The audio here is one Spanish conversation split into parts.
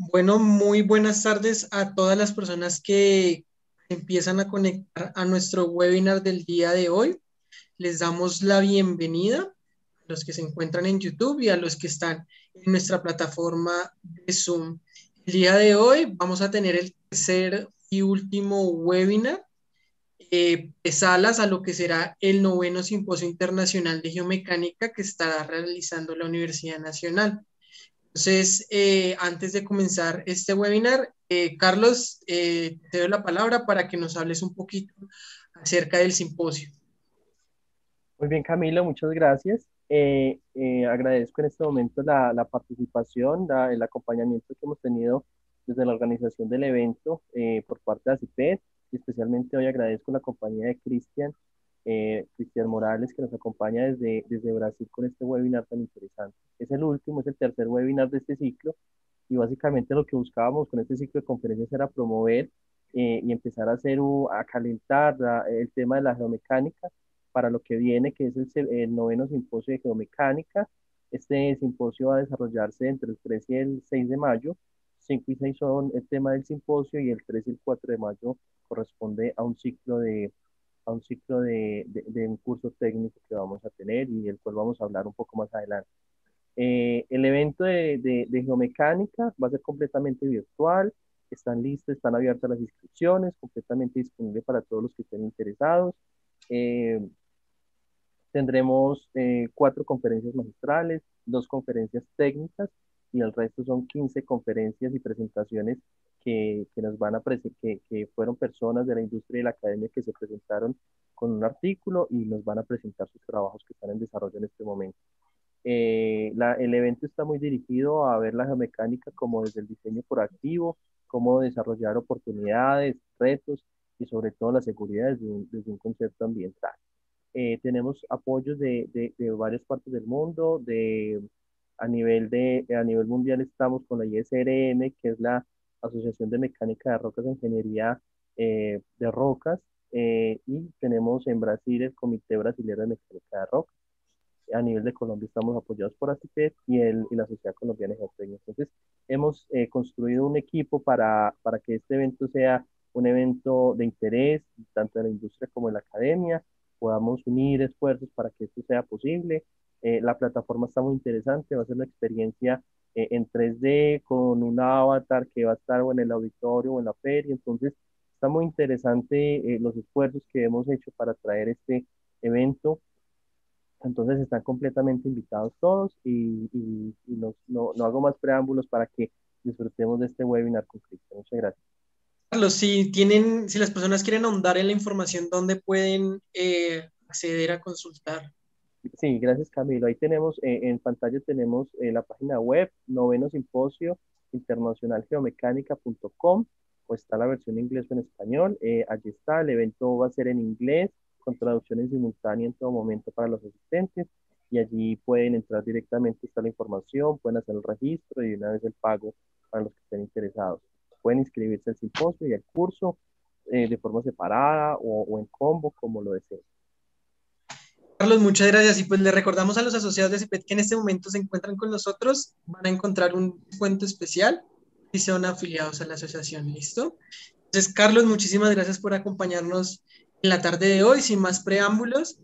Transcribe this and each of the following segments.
Bueno, muy buenas tardes a todas las personas que empiezan a conectar a nuestro webinar del día de hoy. Les damos la bienvenida a los que se encuentran en YouTube y a los que están en nuestra plataforma de Zoom. El día de hoy vamos a tener el tercer y último webinar de salas a lo que será el noveno Simposio Internacional de Geomecánica que estará realizando la Universidad Nacional. Entonces, antes de comenzar este webinar, Carlos, te doy la palabra para que nos hables un poquito acerca del simposio. Muy bien, Camilo, muchas gracias. Agradezco en este momento la participación, el acompañamiento que hemos tenido desde la organización del evento por parte de ACIPED, y especialmente hoy agradezco la compañía de Cristian Morales, que nos acompaña desde Brasil con este webinar tan interesante. Es el último, es el tercer webinar de este ciclo, y básicamente lo que buscábamos con este ciclo de conferencias era promover y empezar a a calentar el tema de la geomecánica para lo que viene, que es el noveno simposio de geomecánica. Este simposio va a desarrollarse entre el 3 y el 6 de mayo. 5 y 6 son el tema del simposio y el 3 y el 4 de mayo corresponde a un curso técnico que vamos a tener y del cual vamos a hablar un poco más adelante. El evento de geomecánica va a ser completamente virtual, están listos, están abiertas las inscripciones, completamente disponible para todos los que estén interesados. Eh, Tendremos 4 conferencias magistrales, 2 conferencias técnicas y el resto son 15 conferencias y presentaciones que nos van a que fueron personas de la industria y la academia que se presentaron con un artículo y nos van a presentar sus trabajos que están en desarrollo en este momento. El evento está muy dirigido a ver la geomecánica como desde el diseño proactivo, cómo desarrollar oportunidades, retos y sobre todo la seguridad desde un concepto ambiental. Tenemos apoyos de varias partes del mundo, a nivel mundial estamos con la ISRM, que es la Asociación de Mecánica de Rocas e Ingeniería de Rocas, y tenemos en Brasil el Comité Brasileño de Mecánica de Rocas. A nivel de Colombia estamos apoyados por ACIPET y la Sociedad Colombiana de Geotecnia. Entonces, hemos construido un equipo para que este evento sea un evento de interés, tanto de la industria como de la academia, podamos unir esfuerzos para que esto sea posible. La plataforma está muy interesante, va a ser una experiencia en 3D con un avatar que va a estar o en el auditorio o en la feria. Entonces, está muy interesante los esfuerzos que hemos hecho para traer este evento. Entonces están completamente invitados todos no hago más preámbulos para que disfrutemos de este webinar con Cristian. Muchas gracias. Carlos, si las personas quieren ahondar en la información, ¿dónde pueden acceder a consultar? Sí, gracias Camilo. Ahí tenemos, en pantalla tenemos la página web, noveno simposio internacional geomecánica.com, o está la versión en inglés o en español. Allí está, el evento va a ser en inglés, con traducción en simultánea en todo momento para los asistentes, y allí pueden entrar directamente, está la información, pueden hacer el registro y una vez el pago para los que estén interesados. Pueden inscribirse al simposio y al curso de forma separada o en combo, como lo deseen. Carlos, muchas gracias. Y pues le recordamos a los asociados de CIPET que en este momento se encuentran con nosotros, van a encontrar un descuento especial si son afiliados a la asociación. ¿Listo? Entonces, Carlos, muchísimas gracias por acompañarnos en la tarde de hoy. Sin más preámbulos,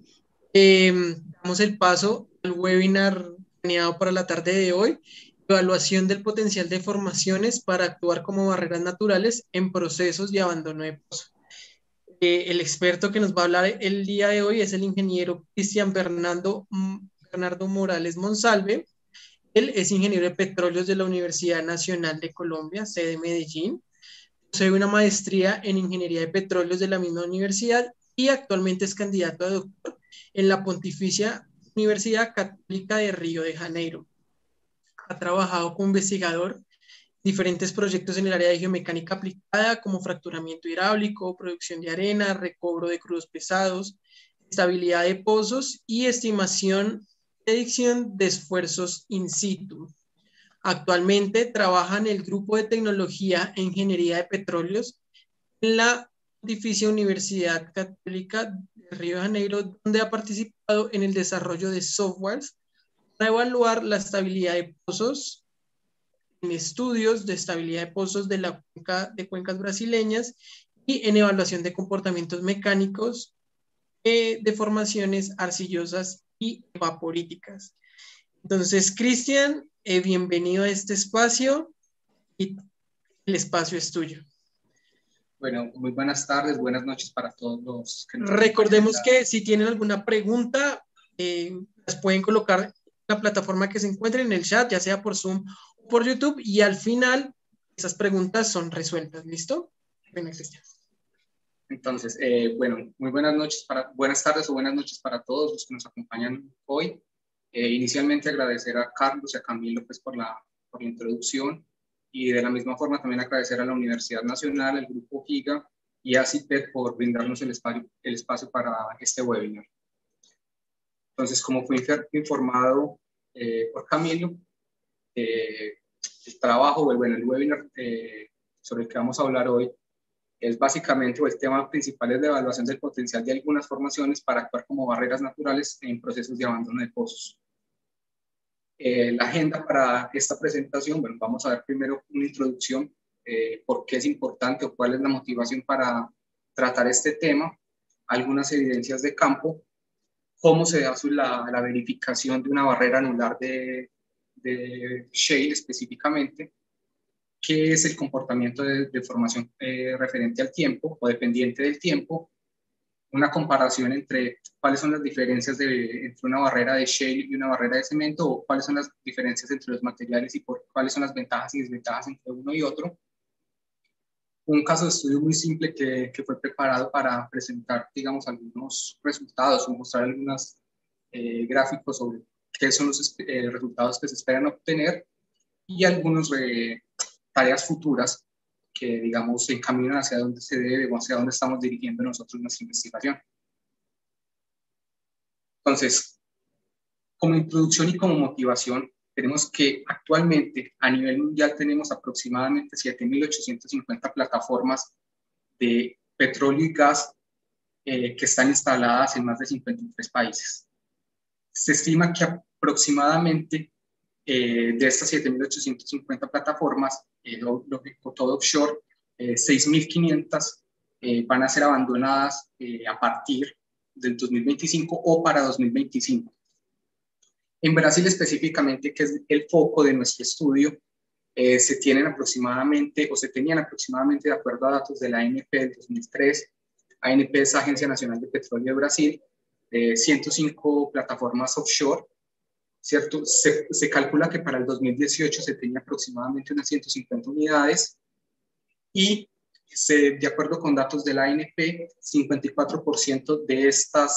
damos el paso al webinar planeado para la tarde de hoy, evaluación del potencial de formaciones para actuar como barreras naturales en procesos de abandono de pozos. El experto que nos va a hablar el día de hoy es el ingeniero Cristian Bernardo Morales Monsalve. Él es ingeniero de petróleos de la Universidad Nacional de Colombia, sede Medellín. Posee una maestría en ingeniería de petróleos de la misma universidad y actualmente es candidato a doctor en la Pontificia Universidad Católica de Río de Janeiro. Ha trabajado como investigador diferentes proyectos en el área de geomecánica aplicada, como fracturamiento hidráulico, producción de arena, recobro de crudos pesados, estabilidad de pozos y estimación y predicción de esfuerzos in situ. Actualmente trabaja en el Grupo de Tecnología e Ingeniería de Petróleos en la Pontificia Universidad Católica de Río de Janeiro, donde ha participado en el desarrollo de softwares para evaluar la estabilidad de pozos en estudios de estabilidad de pozos de la cuenca, de cuencas brasileñas y en evaluación de comportamientos mecánicos de formaciones arcillosas y evaporíticas. Entonces, Cristian, bienvenido a este espacio y el espacio es tuyo. Bueno, muy buenas tardes, buenas noches para todos los que nos Recordemos que si tienen alguna pregunta, las pueden colocar en la plataforma que se encuentre en el chat, ya sea por Zoom o por YouTube, y al final esas preguntas son resueltas. ¿Listo? Bueno, Cristian. Entonces, bueno, muy buenas noches, buenas tardes o buenas noches para todos los que nos acompañan hoy. Inicialmente agradecer a Carlos y a Camilo pues, por la introducción, y de la misma forma también agradecer a la Universidad Nacional, al Grupo GIGA y a CIPET por brindarnos el espacio para este webinar. Entonces, como fue informado por Camilo, el trabajo, bueno, el webinar sobre el que vamos a hablar hoy es básicamente, o el tema principal es la evaluación del potencial de algunas formaciones para actuar como barreras naturales en procesos de abandono de pozos. La agenda para esta presentación, bueno, vamos a ver primero una introducción, por qué es importante o cuál es la motivación para tratar este tema, algunas evidencias de campo, cómo se hace la verificación de una barrera anular de shale específicamente, qué es el comportamiento de formación referente al tiempo o dependiente del tiempo, una comparación entre cuáles son las diferencias entre una barrera de shale y una barrera de cemento, o cuáles son las diferencias entre los materiales y cuáles son las ventajas y desventajas entre uno y otro. Un caso de estudio muy simple que fue preparado para presentar, digamos, algunos resultados o mostrar algunos gráficos sobre qué son los resultados que se esperan obtener y algunas tareas futuras que, digamos, se encaminan hacia dónde se debe o hacia dónde estamos dirigiendo nosotros nuestra investigación. Entonces, como introducción y como motivación, tenemos que actualmente a nivel mundial tenemos aproximadamente 7.850 plataformas de petróleo y gas que están instaladas en más de 53 países. Se estima que aproximadamente de estas 7.850 plataformas, todo offshore, 6.500 van a ser abandonadas a partir del 2025 o para 2025. En Brasil específicamente, que es el foco de nuestro estudio, se tenían aproximadamente, de acuerdo a datos de la ANP del 2003, ANP es Agencia Nacional de Petróleo de Brasil, 105 plataformas offshore, ¿cierto? Se calcula que para el 2018 se tenía aproximadamente unas 150 unidades y de acuerdo con datos de la ANP, 54% de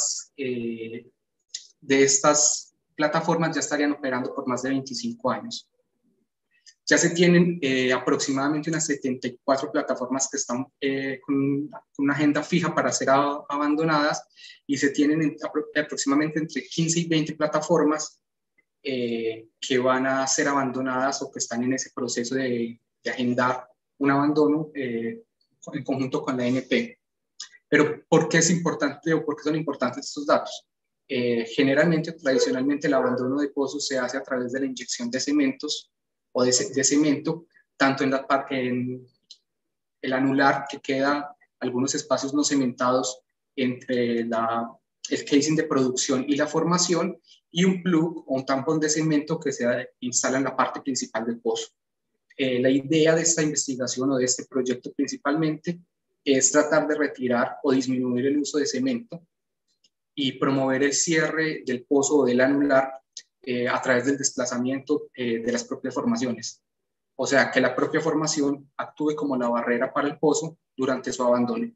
estas plataformas ya estarían operando por más de 25 años. Ya se tienen aproximadamente unas 74 plataformas que están con una agenda fija para ser abandonadas, y se tienen aproximadamente entre 15 y 20 plataformas que van a ser abandonadas o que están en ese proceso de agendar un abandono en conjunto con la ANP. Pero ¿por qué es importante o por qué son importantes estos datos? Generalmente, tradicionalmente, el abandono de pozos se hace a través de la inyección de cementos o de cemento, tanto en el anular, que queda algunos espacios no cementados entre el casing de producción y la formación, y un plug o un tampón de cemento que se instala en la parte principal del pozo. La idea de esta investigación o de este proyecto principalmente es tratar de retirar o disminuir el uso de cemento y promover el cierre del pozo o del anular a través del desplazamiento de las propias formaciones. O sea, que la propia formación actúe como la barrera para el pozo durante su abandono.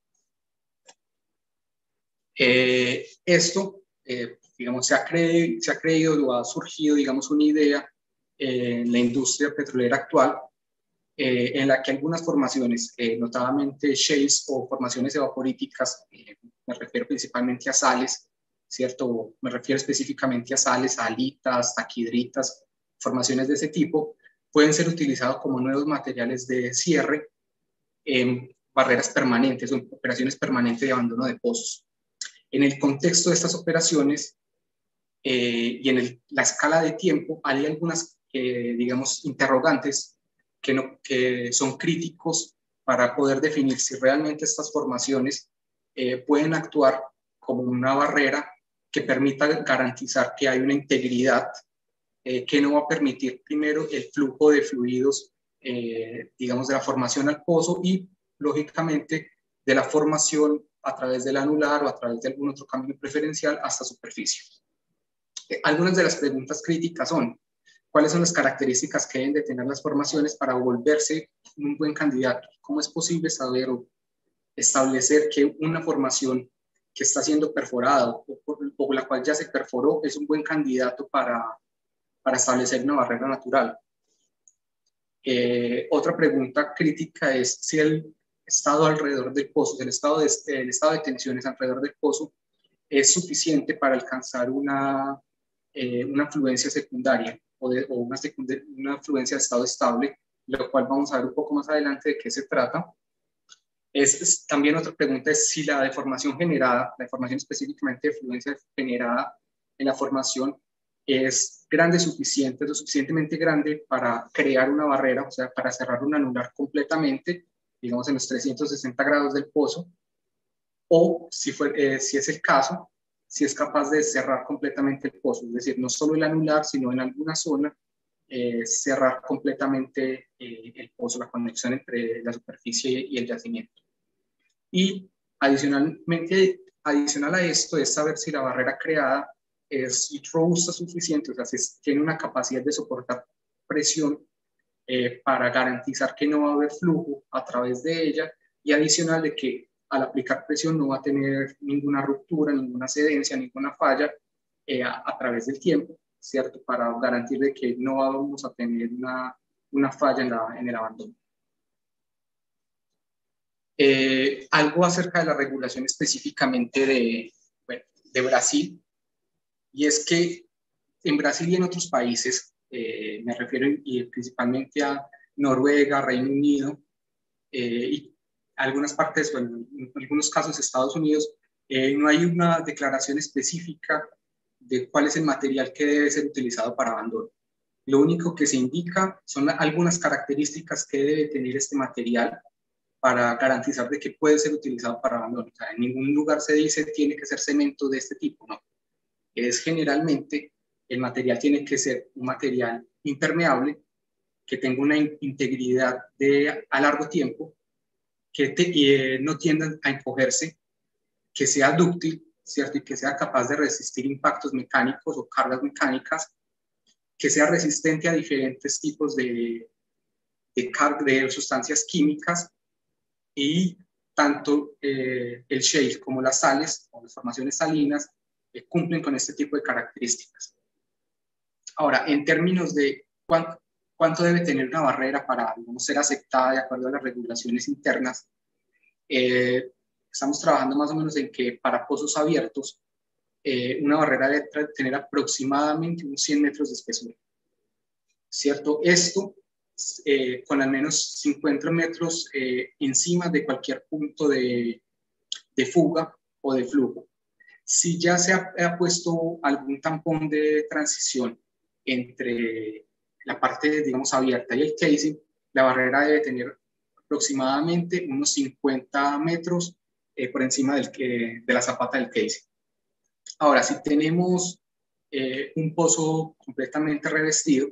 Esto, digamos, se ha creído o ha surgido, digamos, una idea en la industria petrolera actual, en la que algunas formaciones, notadamente shales o formaciones evaporíticas, me refiero principalmente a sales, ¿cierto? Me refiero específicamente a sales, a alitas, taquidritas, formaciones de ese tipo, pueden ser utilizados como nuevos materiales de cierre en barreras permanentes o en operaciones permanentes de abandono de pozos. En el contexto de estas operaciones y en la escala de tiempo, hay algunas digamos, interrogantes que son críticos para poder definir si realmente estas formaciones pueden actuar como una barrera que permita garantizar que hay una integridad que no va a permitir primero el flujo de fluidos, digamos, de la formación al pozo y, lógicamente, de la formación a través del anular o a través de algún otro camino preferencial hasta superficie. Algunas de las preguntas críticas son: ¿cuáles son las características que deben de tener las formaciones para volverse un buen candidato? ¿Cómo es posible saber o establecer que una formación que está siendo perforada o la cual ya se perforó es un buen candidato para establecer una barrera natural? Otra pregunta crítica es si el estado alrededor del pozo, el estado de tensiones alrededor del pozo es suficiente para alcanzar una fluencia secundaria o una fluencia de estado estable, lo cual vamos a ver un poco más adelante de qué se trata. También otra pregunta es si la deformación generada, la deformación específicamente de fluencia generada en la formación, es grande suficiente, lo suficientemente grande para crear una barrera, o sea, para cerrar un anular completamente, digamos en los 360 grados del pozo, o si es el caso, si es capaz de cerrar completamente el pozo, es decir, no solo el anular, sino en alguna zona cerrar completamente el pozo, la conexión entre la superficie y el yacimiento. Y adicional a esto es saber si la barrera creada es robusta suficiente, o sea, si tiene una capacidad de soportar presión para garantizar que no va a haber flujo a través de ella, y adicional de que al aplicar presión no va a tener ninguna ruptura, ninguna cedencia, ninguna falla a través del tiempo, ¿cierto? Para garantir de que no vamos a tener una falla en el abandono. Algo acerca de la regulación específicamente de Brasil, y es que en Brasil y en otros países, me refiero principalmente a Noruega, Reino Unido y algunas partes, bueno, en algunos casos Estados Unidos, no hay una declaración específica de cuál es el material que debe ser utilizado para abandono. Lo único que se indica son algunas características que debe tener este material para garantizar de que puede ser utilizado para abandono. O sea, en ningún lugar se dice tiene que ser cemento de este tipo, no. Es generalmente el material tiene que ser un material impermeable, que tenga una integridad a largo tiempo, que no tienda a encogerse, que sea dúctil, ¿cierto? Y que sea capaz de resistir impactos mecánicos o cargas mecánicas, que sea resistente a diferentes tipos de sustancias químicas, y tanto el shale como las sales o las formaciones salinas cumplen con este tipo de características. Ahora, en términos de cuánto debe tener una barrera para, digamos, ser aceptada de acuerdo a las regulaciones internas, estamos trabajando más o menos en que para pozos abiertos una barrera debe tener aproximadamente unos 100 metros de espesor, ¿cierto? Esto con al menos 50 metros encima de cualquier punto de fuga o de flujo. Si ya se ha puesto algún tampón de transición entre la parte, digamos, abierta y el casing, la barrera debe tener aproximadamente unos 50 metros por encima de la zapata del casing. Ahora, si tenemos un pozo completamente revestido,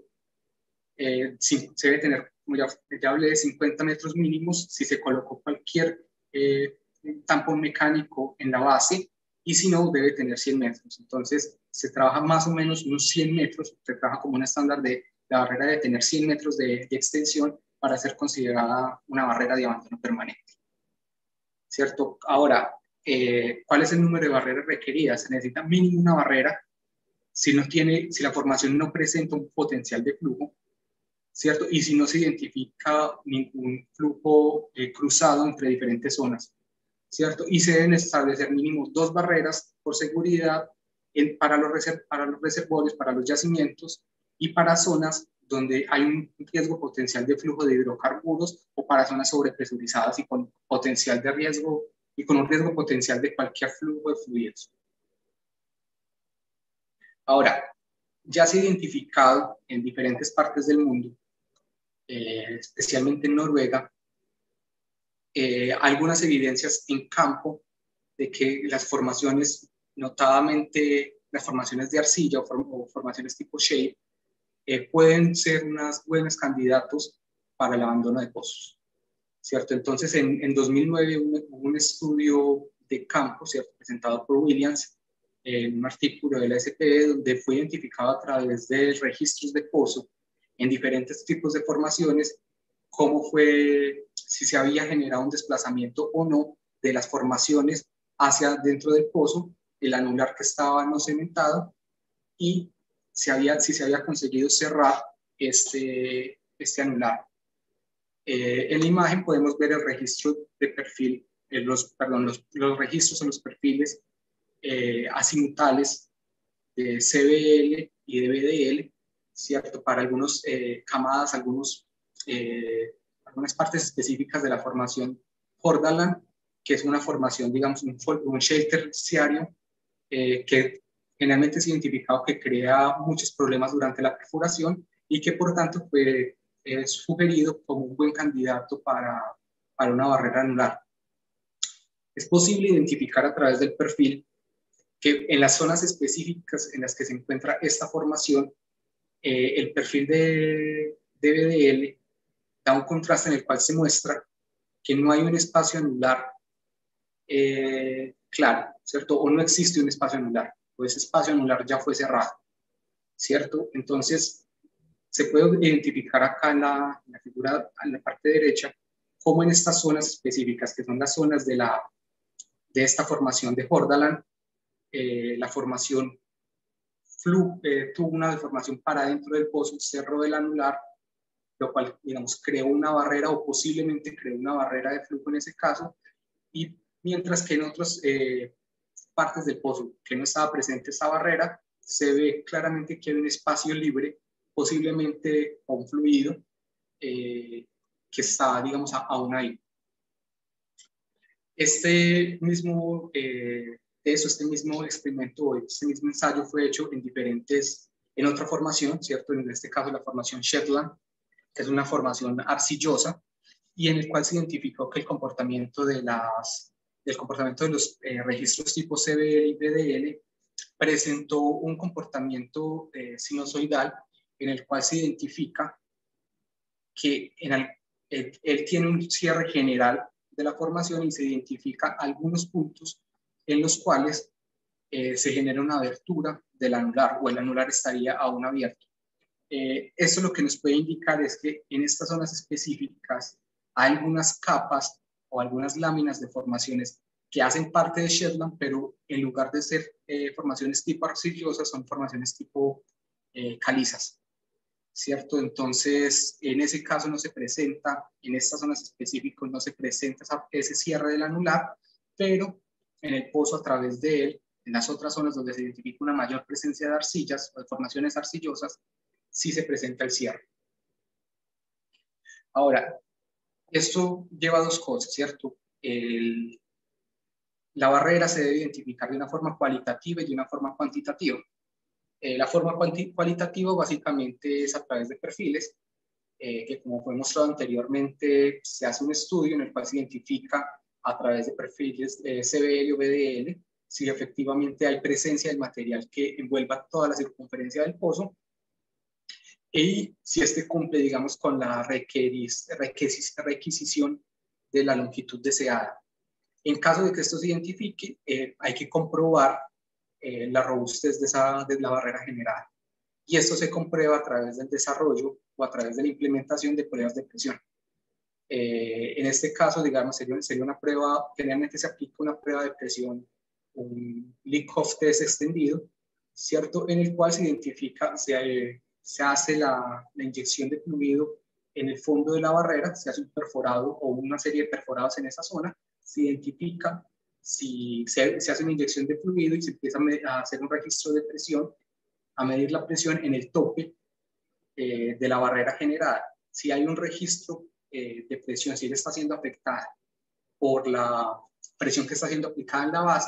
sí, se debe tener, como ya hablé, de 50 metros mínimos si se colocó cualquier tampón mecánico en la base, y si no, debe tener 100 metros. Entonces, se trabaja más o menos unos 100 metros, se trabaja como un estándar de la barrera de tener 100 metros de extensión para ser considerada una barrera de abandono permanente, ¿cierto? Ahora, ¿cuál es el número de barreras requeridas? Se necesita mínimo una barrera si la formación no presenta un potencial de flujo, ¿cierto? Y si no se identifica ningún flujo cruzado entre diferentes zonas, ¿cierto? Y se deben establecer mínimo 2 barreras por seguridad para los reservorios, para los yacimientos y para zonas donde hay un riesgo potencial de flujo de hidrocarburos, o para zonas sobrepresurizadas y con potencial de riesgo y con un riesgo potencial de cualquier flujo de fluidos. Ahora, ya se ha identificado en diferentes partes del mundo, especialmente en Noruega, algunas evidencias en campo de que las formaciones, notadamente las formaciones de arcilla o formaciones tipo shale, pueden ser unos buenos candidatos para el abandono de pozos, ¿cierto? Entonces, en 2009 hubo un estudio de campo, ¿cierto?, presentado por Williams, en un artículo de la SPE, donde fue identificado a través de registros de pozo en diferentes tipos de formaciones cómo fue, si se había generado un desplazamiento o no de las formaciones hacia dentro del pozo, el anular que estaba no cementado, y si se había conseguido cerrar este anular. En la imagen podemos ver el registro de perfil, los registros en los perfiles azimutales de CBL y de BDL, ¿cierto? Para algunas camadas, algunas partes específicas de la formación Hordaland, que es una formación, digamos, un shale terciario que generalmente es identificado que crea muchos problemas durante la perforación y que por tanto fue sugerido como un buen candidato para una barrera anular. Es posible identificar a través del perfil que en las zonas específicas en las que se encuentra esta formación, el perfil de BDL da un contraste en el cual se muestra que no hay un espacio anular claro, ¿cierto? O no existe un espacio anular, o ese espacio anular ya fue cerrado, ¿cierto? Entonces, se puede identificar acá en la figura, en la parte derecha, cómo en estas zonas específicas, que son las zonas de esta formación de Hordaland, la formación tuvo una deformación para dentro del pozo, cerró el anular, lo cual, digamos, creó una barrera o posiblemente creó una barrera de flujo en ese caso, y mientras que en otras partes del pozo que no estaba presente esa barrera, se ve claramente que hay un espacio libre, posiblemente con fluido, que está, digamos, aún ahí. Este mismo experimento, este mismo ensayo fue hecho en otra formación, ¿cierto? En este caso la formación Shetland, que es una formación arcillosa, y en el cual se identificó que el comportamiento de los registros tipo CBL y BDL presentó un comportamiento sinusoidal en el cual se identifica que él tiene un cierre general de la formación y se identifica algunos puntos en los cuales se genera una abertura del anular o el anular estaría aún abierto. Eso lo que nos puede indicar es que en estas zonas específicas hay algunas capas o algunas láminas de formaciones que hacen parte de Shetland, pero en lugar de ser formaciones tipo arcillosas, son formaciones tipo calizas, ¿cierto? Entonces, en ese caso no se presenta, en estas zonas específicas no se presenta ese cierre del anular, pero en el pozo a través de él, en las otras zonas donde se identifica una mayor presencia de arcillas o de formaciones arcillosas, sí se presenta el cierre. Ahora, esto lleva a dos cosas, ¿cierto? La barrera se debe identificar de una forma cualitativa y de una forma cuantitativa. La forma cualitativa básicamente es a través de perfiles, que como fue mostrado anteriormente, se hace un estudio en el cual se identifica a través de perfiles CBL o BDL si efectivamente hay presencia del material que envuelva toda la circunferencia del pozo y si este cumple, digamos, con la requisición de la longitud deseada. En caso de que esto se identifique, hay que comprobar la robustez de la barrera generada. Y esto se comprueba a través del desarrollo o a través de la implementación de pruebas de presión. En este caso, digamos, sería una prueba, generalmente se aplica una prueba de presión, un Lickhoff test extendido, ¿cierto? En el cual se identifica, se hace la inyección de fluido en el fondo de la barrera, se hace un perforado o una serie de perforados en esa zona, se identifica si se hace una inyección de fluido y se empieza a hacer un registro de presión, a medir la presión en el tope de la barrera generada. Si hay un registro de presión, si él está siendo afectada por la presión que está siendo aplicada en la base,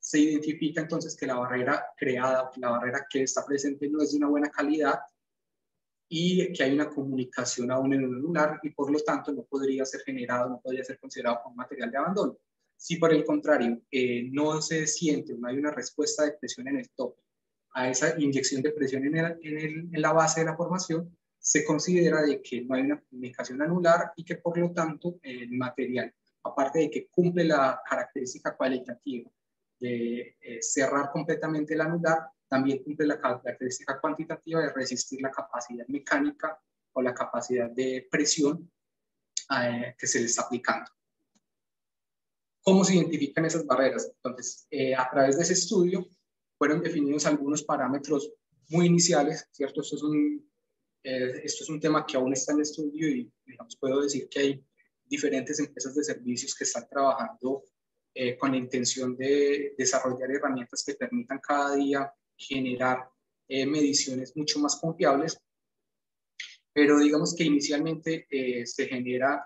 se identifica entonces que la barrera creada, la barrera que está presente no es de una buena calidad y que hay una comunicación aún en el anular y por lo tanto no podría ser generado, no podría ser considerado como material de abandono. Si por el contrario no se siente, no hay una respuesta de presión en el tope a esa inyección de presión en la base de la formación, se considera de que no hay una comunicación anular y que por lo tanto el material, aparte de que cumple la característica cualitativa de cerrar completamente el anular, también cumple la característica cuantitativa de resistir la capacidad mecánica o la capacidad de presión que se le está aplicando. ¿Cómo se identifican esas barreras? Entonces, a través de ese estudio fueron definidos algunos parámetros muy iniciales, ¿cierto? Esto es un tema que aún está en estudio y digamos, puedo decir que hay diferentes empresas de servicios que están trabajando con la intención de desarrollar herramientas que permitan cada día generar mediciones mucho más confiables, pero digamos que inicialmente se genera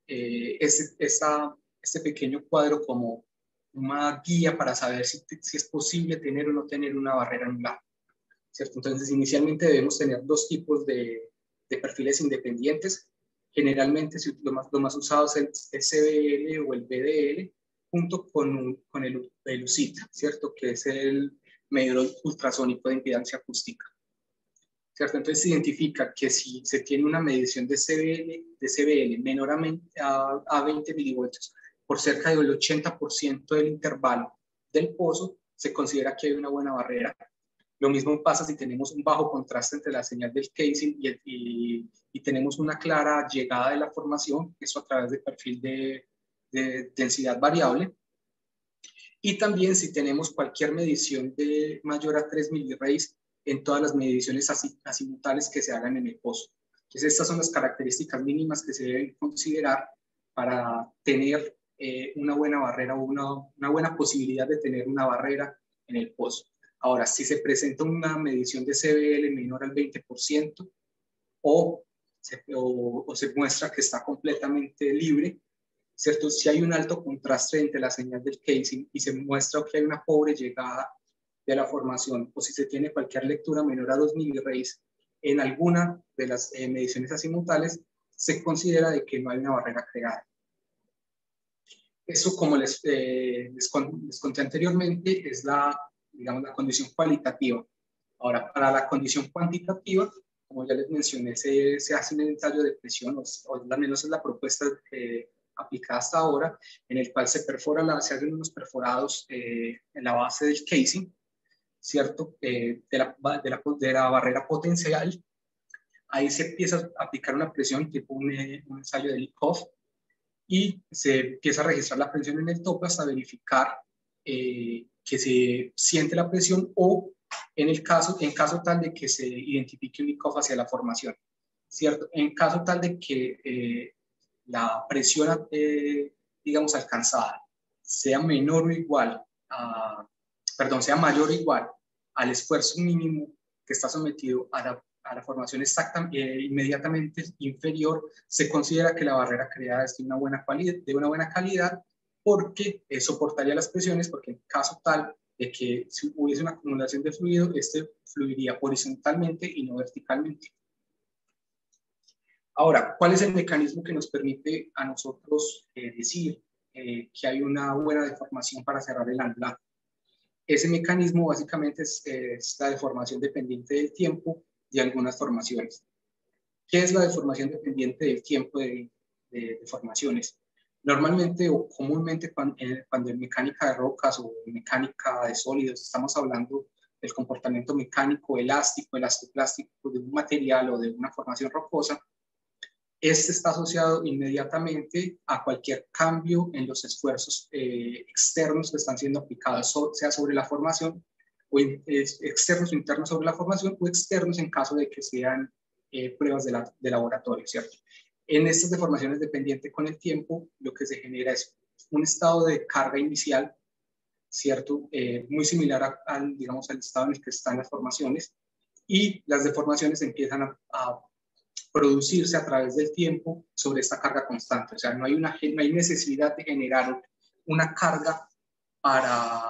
este pequeño cuadro como una guía para saber si es posible tener o no tener una barrera anular, ¿cierto? Entonces, inicialmente debemos tener dos tipos de perfiles independientes. Generalmente lo más usado es el CBL o el BDL, junto con el UCIT, ¿cierto? Que es el medidor ultrasónico de impedancia acústica, ¿cierto? Entonces se identifica que si se tiene una medición de CBL menor a 20 milivoltios por cerca del 80% del intervalo del pozo, se considera que hay una buena barrera. Lo mismo pasa si tenemos un bajo contraste entre la señal del casing y tenemos una clara llegada de la formación, eso a través del perfil de densidad variable. Y también si tenemos cualquier medición de mayor a 3 milirrays en todas las mediciones azimutales que se hagan en el pozo. Entonces, estas son las características mínimas que se deben considerar para tener una buena barrera o una buena posibilidad de tener una barrera en el pozo. Ahora, si se presenta una medición de CBL menor al 20% o se muestra que está completamente libre, ¿cierto? Si hay un alto contraste entre la señal del casing y se muestra que hay una pobre llegada de la formación, o si se tiene cualquier lectura menor a 2 milirrays en alguna de las mediciones azimutales, se considera de que no hay una barrera creada. Eso, como les conté anteriormente, es digamos, la condición cualitativa. Ahora, para la condición cuantitativa, como ya les mencioné, se hace un ensayo de presión, o al menos es la propuesta aplicada hasta ahora, en el cual se hacen unos perforados en la base del casing, ¿cierto? De la barrera potencial. Ahí se empieza a aplicar una presión tipo un ensayo de Lickhoff y se empieza a registrar la presión en el tope hasta verificar que se siente la presión o en caso tal de que se identifique un Lickhoff hacia la formación, ¿cierto? En caso tal de que la presión, digamos, alcanzada sea menor o igual sea mayor o igual al esfuerzo mínimo que está sometido a la formación inmediatamente inferior, se considera que la barrera creada es de una buena calidad porque soportaría las presiones, porque en caso tal de que si hubiese una acumulación de fluido, este fluiría horizontalmente y no verticalmente. Ahora, ¿cuál es el mecanismo que nos permite a nosotros decir que hay una buena deformación para cerrar el anular? Ese mecanismo básicamente es la deformación dependiente del tiempo de algunas formaciones. ¿Qué es la deformación dependiente del tiempo de formaciones? Normalmente o comúnmente cuando en mecánica de rocas o en mecánica de sólidos estamos hablando del comportamiento mecánico, elástico, elastoplástico de un material o de una formación rocosa. Este está asociado inmediatamente a cualquier cambio en los esfuerzos externos que están siendo aplicados, sea sobre la formación, o externos o internos sobre la formación, o externos en caso de que sean pruebas de laboratorio, ¿cierto? En estas deformaciones dependientes con el tiempo, lo que se genera es un estado de carga inicial, ¿cierto? Muy similar digamos, al estado en el que están las formaciones, y las deformaciones empiezan a producirse a través del tiempo sobre esta carga constante. O sea, no hay necesidad de generar una carga para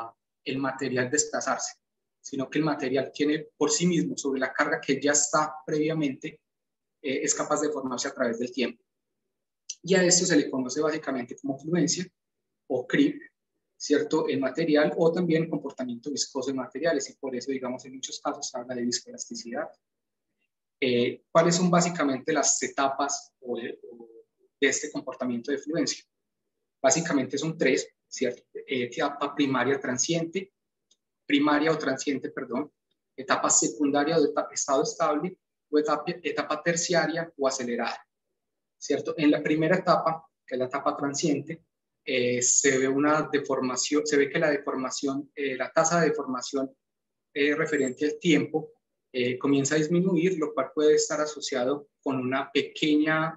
el material desplazarse, sino que el material tiene por sí mismo, sobre la carga que ya está previamente, es capaz de formarse a través del tiempo. Y a esto se le conoce básicamente como fluencia o creep, ¿cierto? El material, o también comportamiento viscoso de materiales, y por eso, digamos, en muchos casos se habla de viscoelasticidad. ¿Cuáles son básicamente las etapas de este comportamiento de fluencia? Básicamente son tres, ¿cierto? Etapa primaria transiente, primaria o transiente, perdón, etapa secundaria o estado estable, o etapa terciaria o acelerada, ¿cierto? En la primera etapa, que es la etapa transiente, se ve una deformación, se ve que la deformación, la tasa de deformación referente al tiempo comienza a disminuir, lo cual puede estar asociado con una pequeña,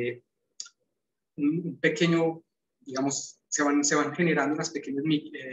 un pequeño, digamos, se van generando unas pequeñas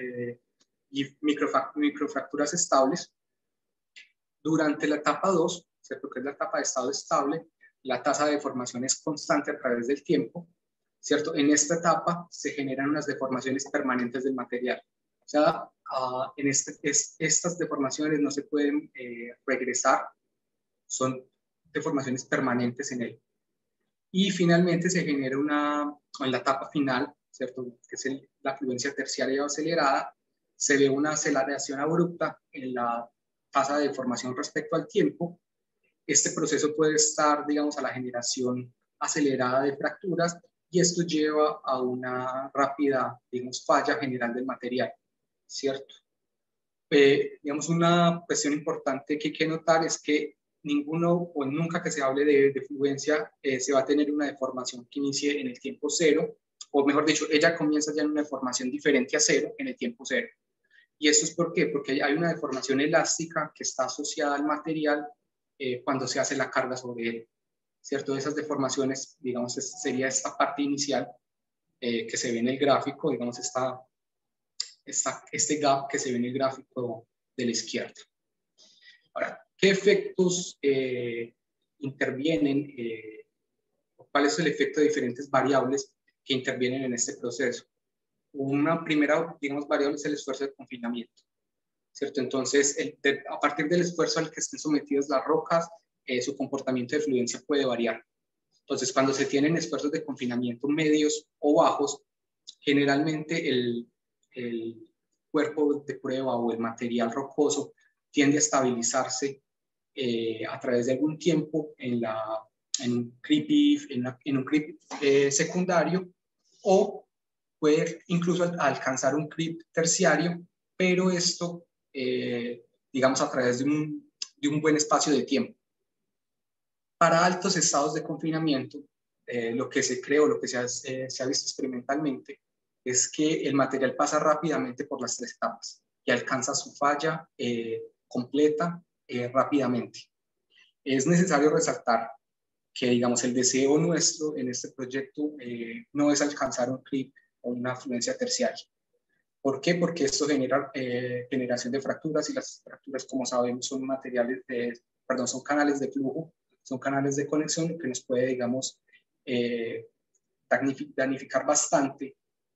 microfracturas estables. Durante la etapa 2, ¿cierto? Que es la etapa de estado estable, la tasa de deformación es constante a través del tiempo, ¿cierto? En esta etapa se generan unas deformaciones permanentes del material. O sea, estas deformaciones no se pueden regresar, son deformaciones permanentes en él. Y finalmente se genera en la etapa final, ¿cierto? Que es la fluencia terciaria o acelerada, se ve una aceleración abrupta en la tasa de deformación respecto al tiempo. Este proceso puede estar, digamos, a la generación acelerada de fracturas, y esto lleva a una rápida, digamos, falla general del material, ¿cierto? Digamos, una cuestión importante que hay que notar es que ninguno o nunca que se hable de fluencia se va a tener una deformación que inicie en el tiempo cero, o mejor dicho, ella comienza ya en una deformación diferente a cero en el tiempo cero. ¿Y eso es por qué? Porque hay una deformación elástica que está asociada al material cuando se hace la carga sobre él, ¿cierto? Esas deformaciones, digamos, sería esta parte inicial que se ve en el gráfico, digamos, este gap que se ve en el gráfico de la izquierda. Ahora, ¿qué efectos intervienen? ¿Cuál es el efecto de diferentes variables que intervienen en este proceso? Una primera, digamos, variable es el esfuerzo de confinamiento, ¿cierto? Entonces, a partir del esfuerzo al que estén sometidas las rocas, su comportamiento de fluencia puede variar. Entonces, cuando se tienen esfuerzos de confinamiento medios o bajos, generalmente el cuerpo de prueba o el material rocoso tiende a estabilizarse a través de algún tiempo en un creep secundario, o puede incluso alcanzar un creep terciario, pero esto, digamos, a través de un buen espacio de tiempo. Para altos estados de confinamiento, lo que se cree o lo que se ha visto experimentalmente es que el material pasa rápidamente por las tres etapas y alcanza su falla completa rápidamente. Es necesario resaltar que, digamos, el deseo nuestro en este proyecto no es alcanzar un creep o una fluencia terciaria. ¿Por qué? Porque esto genera generación de fracturas, y las fracturas, como sabemos, son son canales de flujo, son canales de conexión que nos puede, digamos, danificar bastante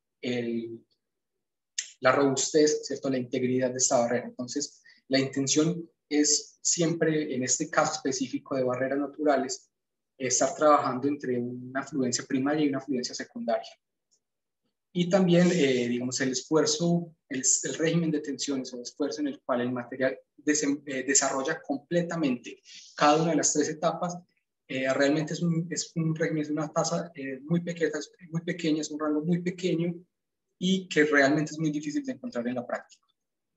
la robustez, ¿cierto? La integridad de esta barrera. Entonces, la intención es siempre, en este caso específico de barreras naturales, estar trabajando entre una fluencia primaria y una fluencia secundaria. Y también, digamos, el esfuerzo, el régimen de tensiones o esfuerzo en el cual el material desarrolla completamente cada una de las tres etapas, realmente es un régimen, es una tasa muy pequeña, es un rango muy pequeño, y que realmente es muy difícil de encontrar en la práctica.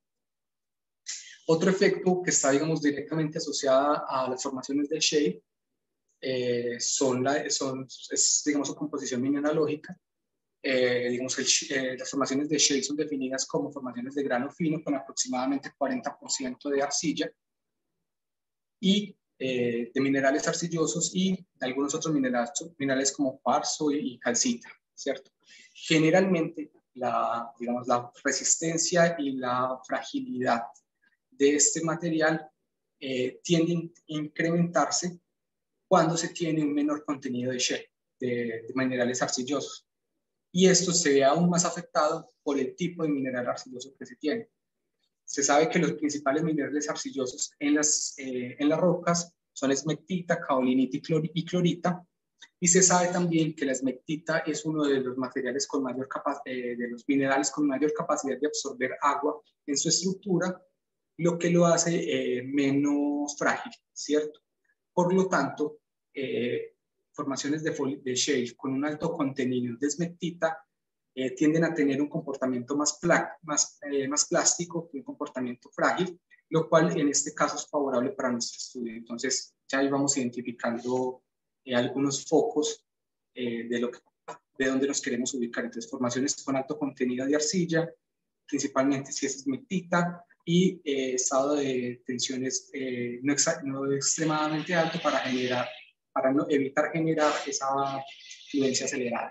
Otro efecto que está, digamos, directamente asociada a las formaciones de shale es, digamos, su composición mineralógica. Digamos, las formaciones de shale son definidas como formaciones de grano fino con aproximadamente 40% de arcilla y de minerales arcillosos y algunos otros minerales como cuarzo y calcita, ¿cierto? Generalmente, digamos, la resistencia y la fragilidad de este material tienden a incrementarse cuando se tiene un menor contenido de shale, de minerales arcillosos. Y esto se ve aún más afectado por el tipo de mineral arcilloso que se tiene. Se sabe que los principales minerales arcillosos en las rocas son esmectita, caolinita y clorita, y se sabe también que la esmectita es uno de los materiales con mayor de los minerales con mayor capacidad de absorber agua en su estructura, lo que lo hace menos frágil, ¿cierto? Por lo tanto, formaciones de shale con un alto contenido de esmectita tienden a tener un comportamiento más plástico, un comportamiento frágil, lo cual en este caso es favorable para nuestro estudio. Entonces, ya ahí vamos identificando algunos focos de dónde nos queremos ubicar. Entonces, formaciones con alto contenido de arcilla, principalmente si es esmectita, y estado de tensiones no extremadamente alto para evitar generar esa fluencia acelerada.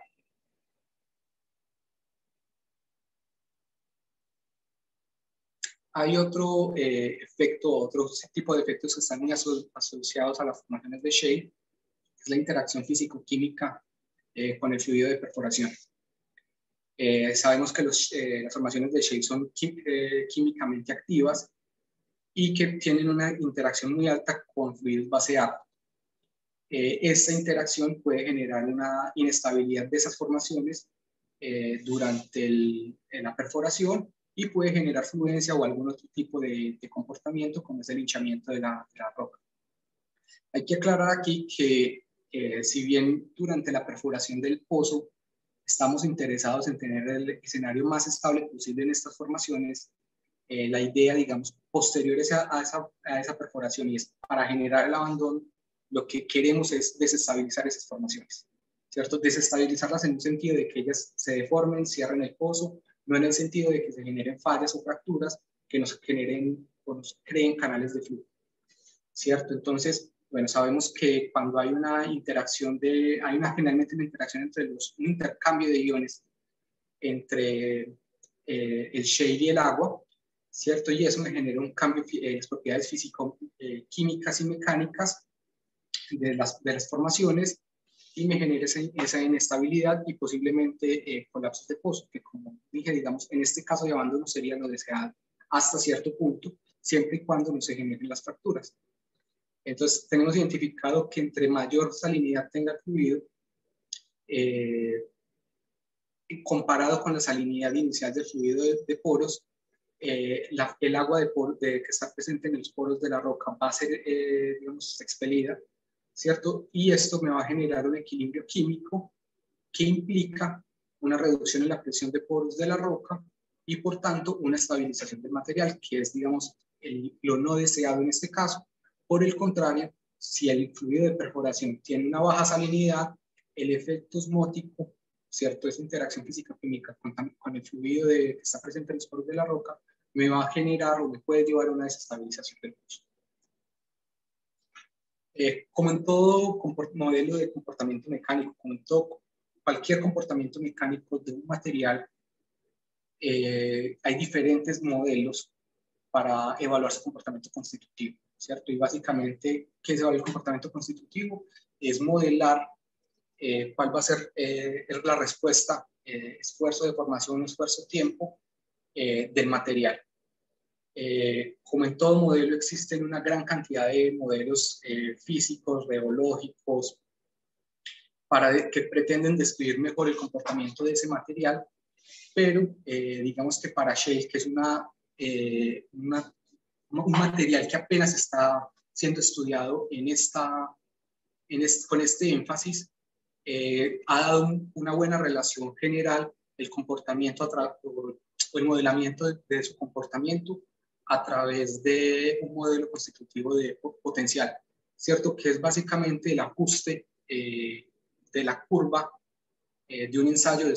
Hay otro otro tipo de efectos que están muy asociados a las formaciones de shale, es la interacción físico-química con el fluido de perforación. Sabemos que las formaciones de shale son químicamente activas y que tienen una interacción muy alta con fluidos base agua. Esta interacción puede generar una inestabilidad de esas formaciones durante la perforación y puede generar fluencia o algún otro tipo de comportamiento, como es el hinchamiento de la roca. Hay que aclarar aquí que si bien durante la perforación del pozo estamos interesados en tener el escenario más estable posible en estas formaciones, la idea, digamos, posterior a esa perforación y es para generar el abandono, lo que queremos es desestabilizar esas formaciones, ¿cierto? Desestabilizarlas en un sentido de que ellas se deformen, cierren el pozo, no en el sentido de que se generen fallas o fracturas que nos generen o nos creen canales de flujo, ¿cierto? Entonces, bueno, sabemos que cuando hay generalmente una interacción un intercambio de iones entre el shale y el agua, ¿cierto? Y eso me genera un cambio en las propiedades físico-químicas y mecánicas de las formaciones y me genera esa inestabilidad y posiblemente colapsos de pozo, que como dije, digamos, en este caso de abandono sería lo deseado hasta cierto punto, siempre y cuando no se generen las fracturas. Entonces, tenemos identificado que entre mayor salinidad tenga el fluido, comparado con la salinidad inicial del fluido de poros, el agua que está presente en los poros de la roca va a ser, digamos, expelida, ¿cierto? Y esto me va a generar un equilibrio químico que implica una reducción en la presión de poros de la roca y, por tanto, una estabilización del material, que es, digamos, lo no deseado en este caso. Por el contrario, si el fluido de perforación tiene una baja salinidad, el efecto osmótico, ¿cierto? Esa interacción física-química con el fluido que está presente en los poros de la roca me va a generar o me puede llevar a una desestabilización del pozo. Como en todo modelo de comportamiento mecánico, como en todo cualquier comportamiento mecánico de un material, hay diferentes modelos para evaluar su comportamiento constitutivo, ¿cierto? Y básicamente, ¿qué es el comportamiento constitutivo? Es modelar cuál va a ser la respuesta, esfuerzo de formación, esfuerzo-tiempo del material. Como en todo modelo existen una gran cantidad de modelos físicos, reológicos, que pretenden describir mejor el comportamiento de ese material, pero digamos que para shale, que es un material que apenas está siendo estudiado con este énfasis, ha dado una buena relación general el comportamiento o el modelamiento de su comportamiento a través de un modelo constitutivo de potencial, ¿cierto? Que es básicamente el ajuste de la curva de un ensayo de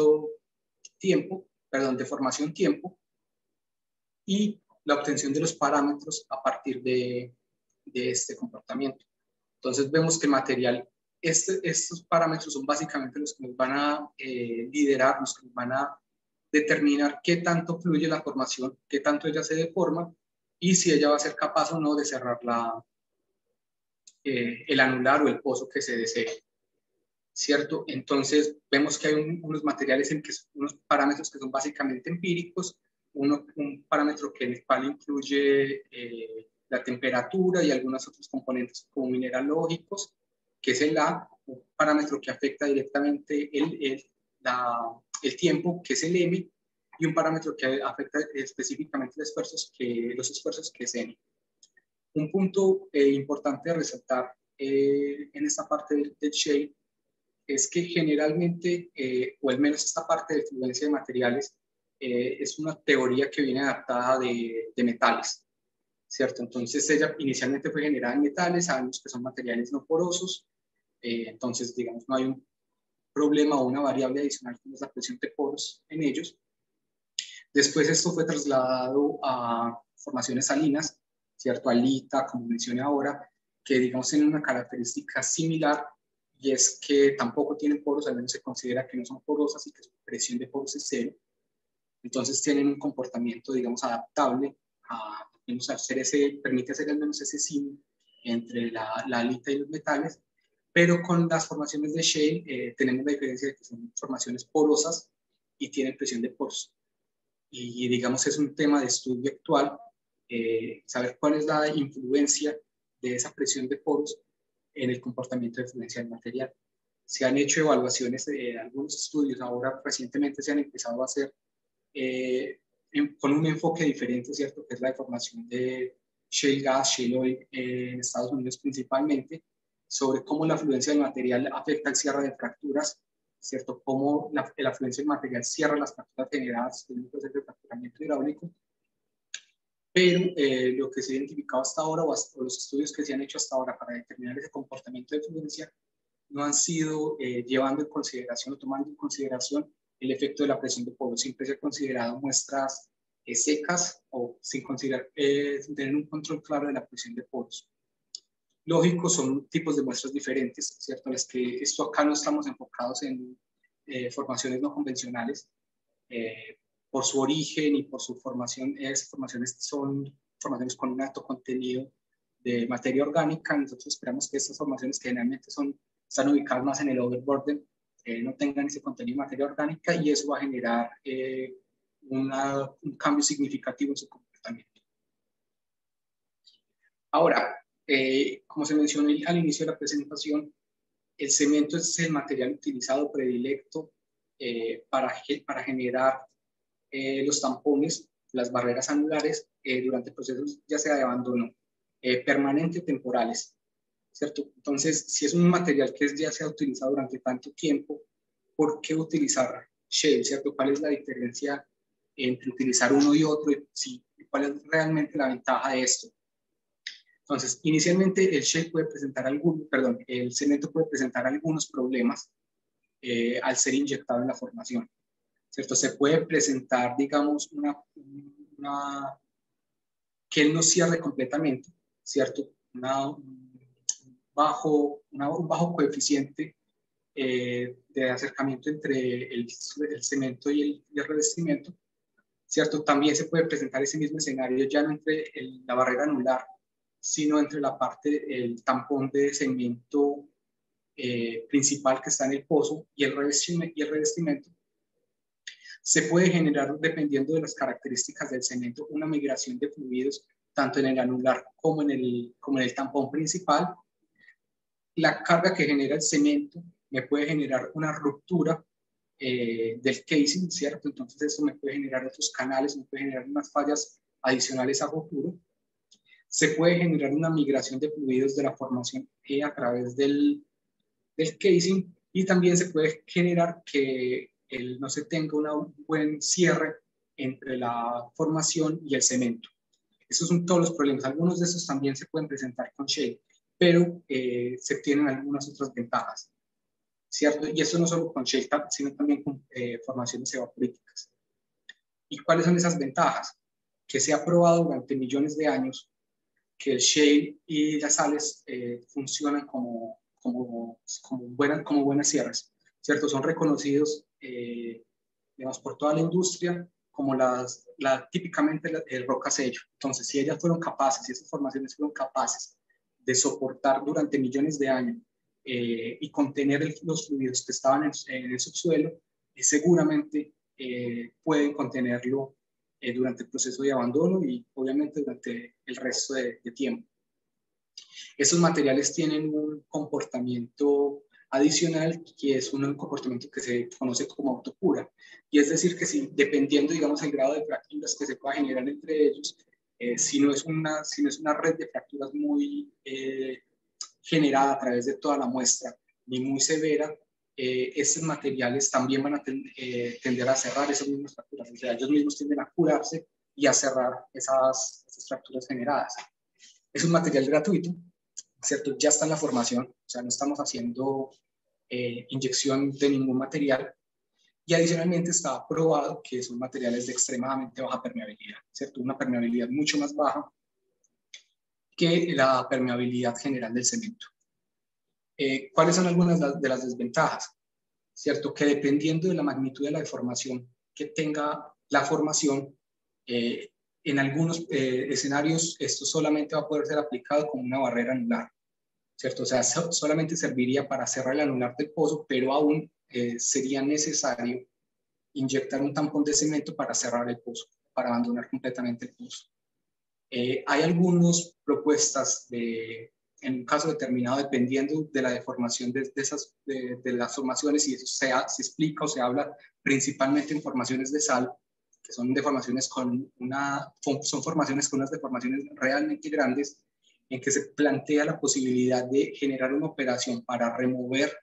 de formación-tiempo, y la obtención de los parámetros a partir de este comportamiento. Entonces vemos que el material, estos parámetros son básicamente los que nos van a liderar, los que nos van a determinar qué tanto fluye la formación, qué tanto ella se deforma y si ella va a ser capaz o no de cerrar el anular o el pozo que se desee, ¿cierto? Entonces vemos que hay unos materiales unos parámetros que son básicamente empíricos un parámetro que el cual incluye la temperatura y algunos otros componentes como mineralógicos, que es el A, un parámetro que afecta directamente el tiempo, que es el M, y un parámetro que afecta específicamente los esfuerzos, que es N. Un punto importante de resaltar en esta parte del shale es que generalmente, o al menos esta parte de fluencia de materiales, es una teoría que viene adaptada de metales, ¿cierto? Entonces ella inicialmente fue generada en metales, sabemos que son materiales no porosos, entonces digamos no hay un problema o una variable adicional como es la presión de poros en ellos. Después esto fue trasladado a formaciones salinas, ¿cierto? Alita, como mencioné ahora, que digamos tienen una característica similar, y es que tampoco tienen poros, al menos se considera que no son porosas y que su presión de poros es cero. Entonces tienen un comportamiento, digamos, adaptable a permite hacer al menos ese símil entre la alita y los metales, pero con las formaciones de shale tenemos la diferencia de que son formaciones porosas y tienen presión de poros. Y digamos es un tema de estudio actual, saber cuál es la influencia de esa presión de poros en el comportamiento de fluencia del material. Se han hecho evaluaciones de algunos estudios, ahora recientemente se han empezado a hacer con un enfoque diferente, ¿cierto? Que es la deformación de shale gas, shale oil en Estados Unidos principalmente, sobre cómo la fluencia del material afecta el cierre de fracturas, ¿cierto? Cómo la fluencia del material cierra las fracturas generadas en un proceso de fracturamiento hidráulico. Pero lo que se ha identificado hasta ahora, o los estudios que se han hecho hasta ahora para determinar ese comportamiento de fluencia, no han sido llevando en consideración o tomando en consideración el efecto de la presión de poros. Siempre se han considerado muestras secas o sin tener un control claro de la presión de poros. Lógico, son tipos de muestras diferentes, ¿cierto? Las que esto acá no estamos enfocados en formaciones no convencionales. Por su origen y por su formación, esas formaciones son formaciones con un alto contenido de materia orgánica. Nosotros esperamos que estas formaciones, que generalmente están ubicadas más en el overburden, no tengan ese contenido de materia orgánica, y eso va a generar un cambio significativo en su comportamiento. Ahora, como se mencionó al inicio de la presentación, el cemento es el material utilizado predilecto para generar los tampones, las barreras anulares durante procesos ya sea de abandono permanente o temporales, ¿cierto? Entonces, si es un material que ya se ha utilizado durante tanto tiempo, ¿por qué utilizar shale, ¿cierto? ¿Cuál es la diferencia entre utilizar uno y otro? ¿Cuál es realmente la ventaja de esto? Entonces, inicialmente el shale el cemento puede presentar algunos problemas al ser inyectado en la formación, ¿cierto? Se puede presentar, digamos, que él no cierre completamente, ¿cierto? Un bajo coeficiente de acercamiento entre el cemento y el revestimiento, ¿cierto? También se puede presentar ese mismo escenario ya no entre la barrera anular, sino entre el tampón de cemento principal que está en el pozo y el revestimiento. Se puede generar, dependiendo de las características del cemento, una migración de fluidos tanto en el anular como en el tampón principal. La carga que genera el cemento me puede generar una ruptura del casing, ¿cierto? Entonces eso me puede generar otros canales, me puede generar unas fallas adicionales a futuro. Se puede generar una migración de fluidos de la formación a través del casing, y también se puede generar que no se tenga un buen cierre entre la formación y el cemento. Esos son todos los problemas. Algunos de esos también se pueden presentar con shale, pero se tienen algunas otras ventajas, ¿cierto? Y eso no solo con shale, sino también con formaciones evaporíticas. ¿Y cuáles son esas ventajas? Que se ha probado durante millones de años que el shale y las sales funcionan como buenas sierras, ¿cierto? Son reconocidos, digamos, por toda la industria como típicamente el roca sello. Entonces, si esas formaciones fueron capaces de soportar durante millones de años y contener los fluidos que estaban en el subsuelo, seguramente pueden contenerlo durante el proceso de abandono y obviamente durante el resto de tiempo. Estos materiales tienen un comportamiento adicional, que es un comportamiento que se conoce como autocura. Y es decir, que si, dependiendo, digamos, el grado de fracturas que se pueda generar entre ellos, si no es una red de fracturas muy generada a través de toda la muestra, ni muy severa, estos materiales también van a tender a cerrar esas mismas fracturas. O sea, ellos mismos tienden a curarse y a cerrar esas fracturas generadas. Es un material gratuito, ¿cierto? Ya está en la formación, o sea, no estamos haciendo inyección de ningún material, y adicionalmente está probado que son materiales de extremadamente baja permeabilidad, ¿cierto? Una permeabilidad mucho más baja que la permeabilidad general del cemento. ¿Cuáles son algunas de las desventajas? ¿Cierto? Que dependiendo de la magnitud de la deformación que tenga la formación, en algunos escenarios esto solamente va a poder ser aplicado como una barrera anular, ¿cierto? O sea, solamente serviría para cerrar el anular del pozo, pero aún sería necesario inyectar un tampón de cemento para cerrar el pozo, para abandonar completamente el pozo. Hay algunas propuestas en un caso determinado, dependiendo de la deformación de las formaciones, y eso se explica o se habla principalmente en formaciones de sal, que son deformaciones son formaciones con unas deformaciones realmente grandes, en que se plantea la posibilidad de generar una operación para remover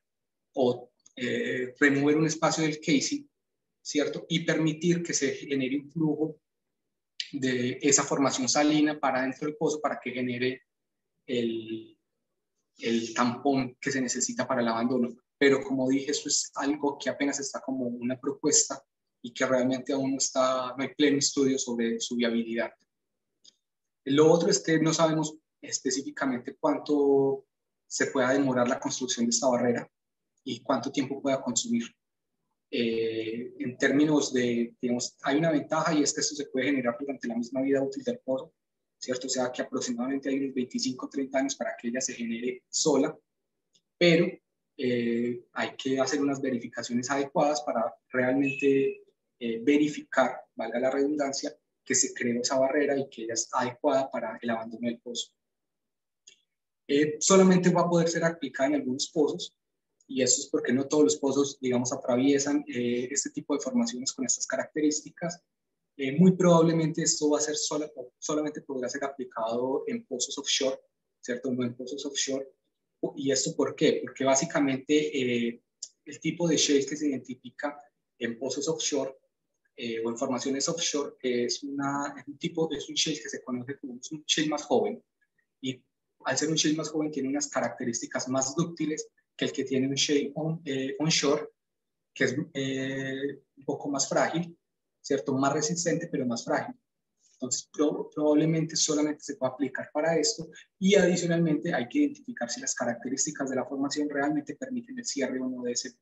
un espacio del casing, ¿cierto? Y permitir que se genere un flujo de esa formación salina para dentro del pozo para que genere el tampón que se necesita para el abandono. Pero como dije, eso es algo que apenas está como una propuesta y que realmente aún no hay pleno estudio sobre su viabilidad. Lo otro es que no sabemos específicamente cuánto se pueda demorar la construcción de esta barrera y cuánto tiempo pueda consumir. En términos de, digamos, hay una ventaja, y es que esto se puede generar durante la misma vida útil del pozo, ¿cierto? O sea que aproximadamente hay unos 25 30 años para que ella se genere sola, pero hay que hacer unas verificaciones adecuadas para realmente verificar, valga la redundancia, que se creó esa barrera y que ella es adecuada para el abandono del pozo. Solamente va a poder ser aplicada en algunos pozos, y eso es porque no todos los pozos, digamos, atraviesan este tipo de formaciones con estas características. Muy probablemente esto va a ser solamente podrá ser aplicado en pozos offshore, ¿cierto? No en pozos offshore. ¿Y esto por qué? Porque básicamente el tipo de shale que se identifica en pozos offshore o en formaciones offshore es un shale que se conoce como un shale más joven, y al ser un shale más joven tiene unas características más dúctiles que el que tiene un shale onshore, que es un poco más frágil, ¿cierto? Más resistente, pero más frágil. Entonces, probablemente solamente se puede aplicar para esto, y adicionalmente hay que identificar si las características de la formación realmente permiten el cierre o no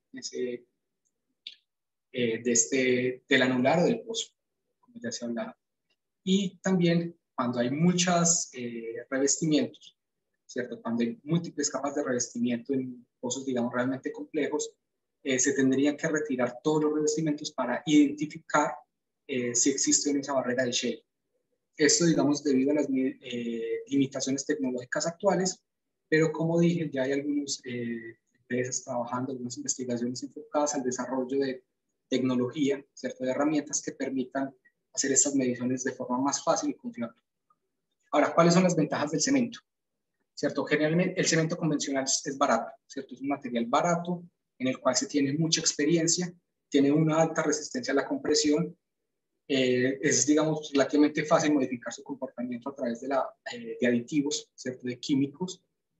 del anular o del pozo, como ya se ha hablado. Y también cuando hay muchos revestimientos, ¿cierto? Cuando hay múltiples capas de revestimiento en pozos, digamos, realmente complejos, se tendrían que retirar todos los revestimientos para identificar si existe esa barrera de shale. Esto, digamos, debido a las limitaciones tecnológicas actuales, pero como dije, ya hay algunas empresas trabajando, algunas investigaciones enfocadas al desarrollo de tecnología, ¿cierto? De herramientas que permitan hacer estas mediciones de forma más fácil y confiable. Ahora, ¿cuáles son las ventajas del cemento? ¿Cierto? Generalmente el cemento convencional es barato, ¿cierto? Es un material barato en el cual se tiene mucha experiencia, tiene una alta resistencia a la compresión, es, digamos, relativamente fácil modificar su comportamiento a través de aditivos, ¿cierto? De químicos,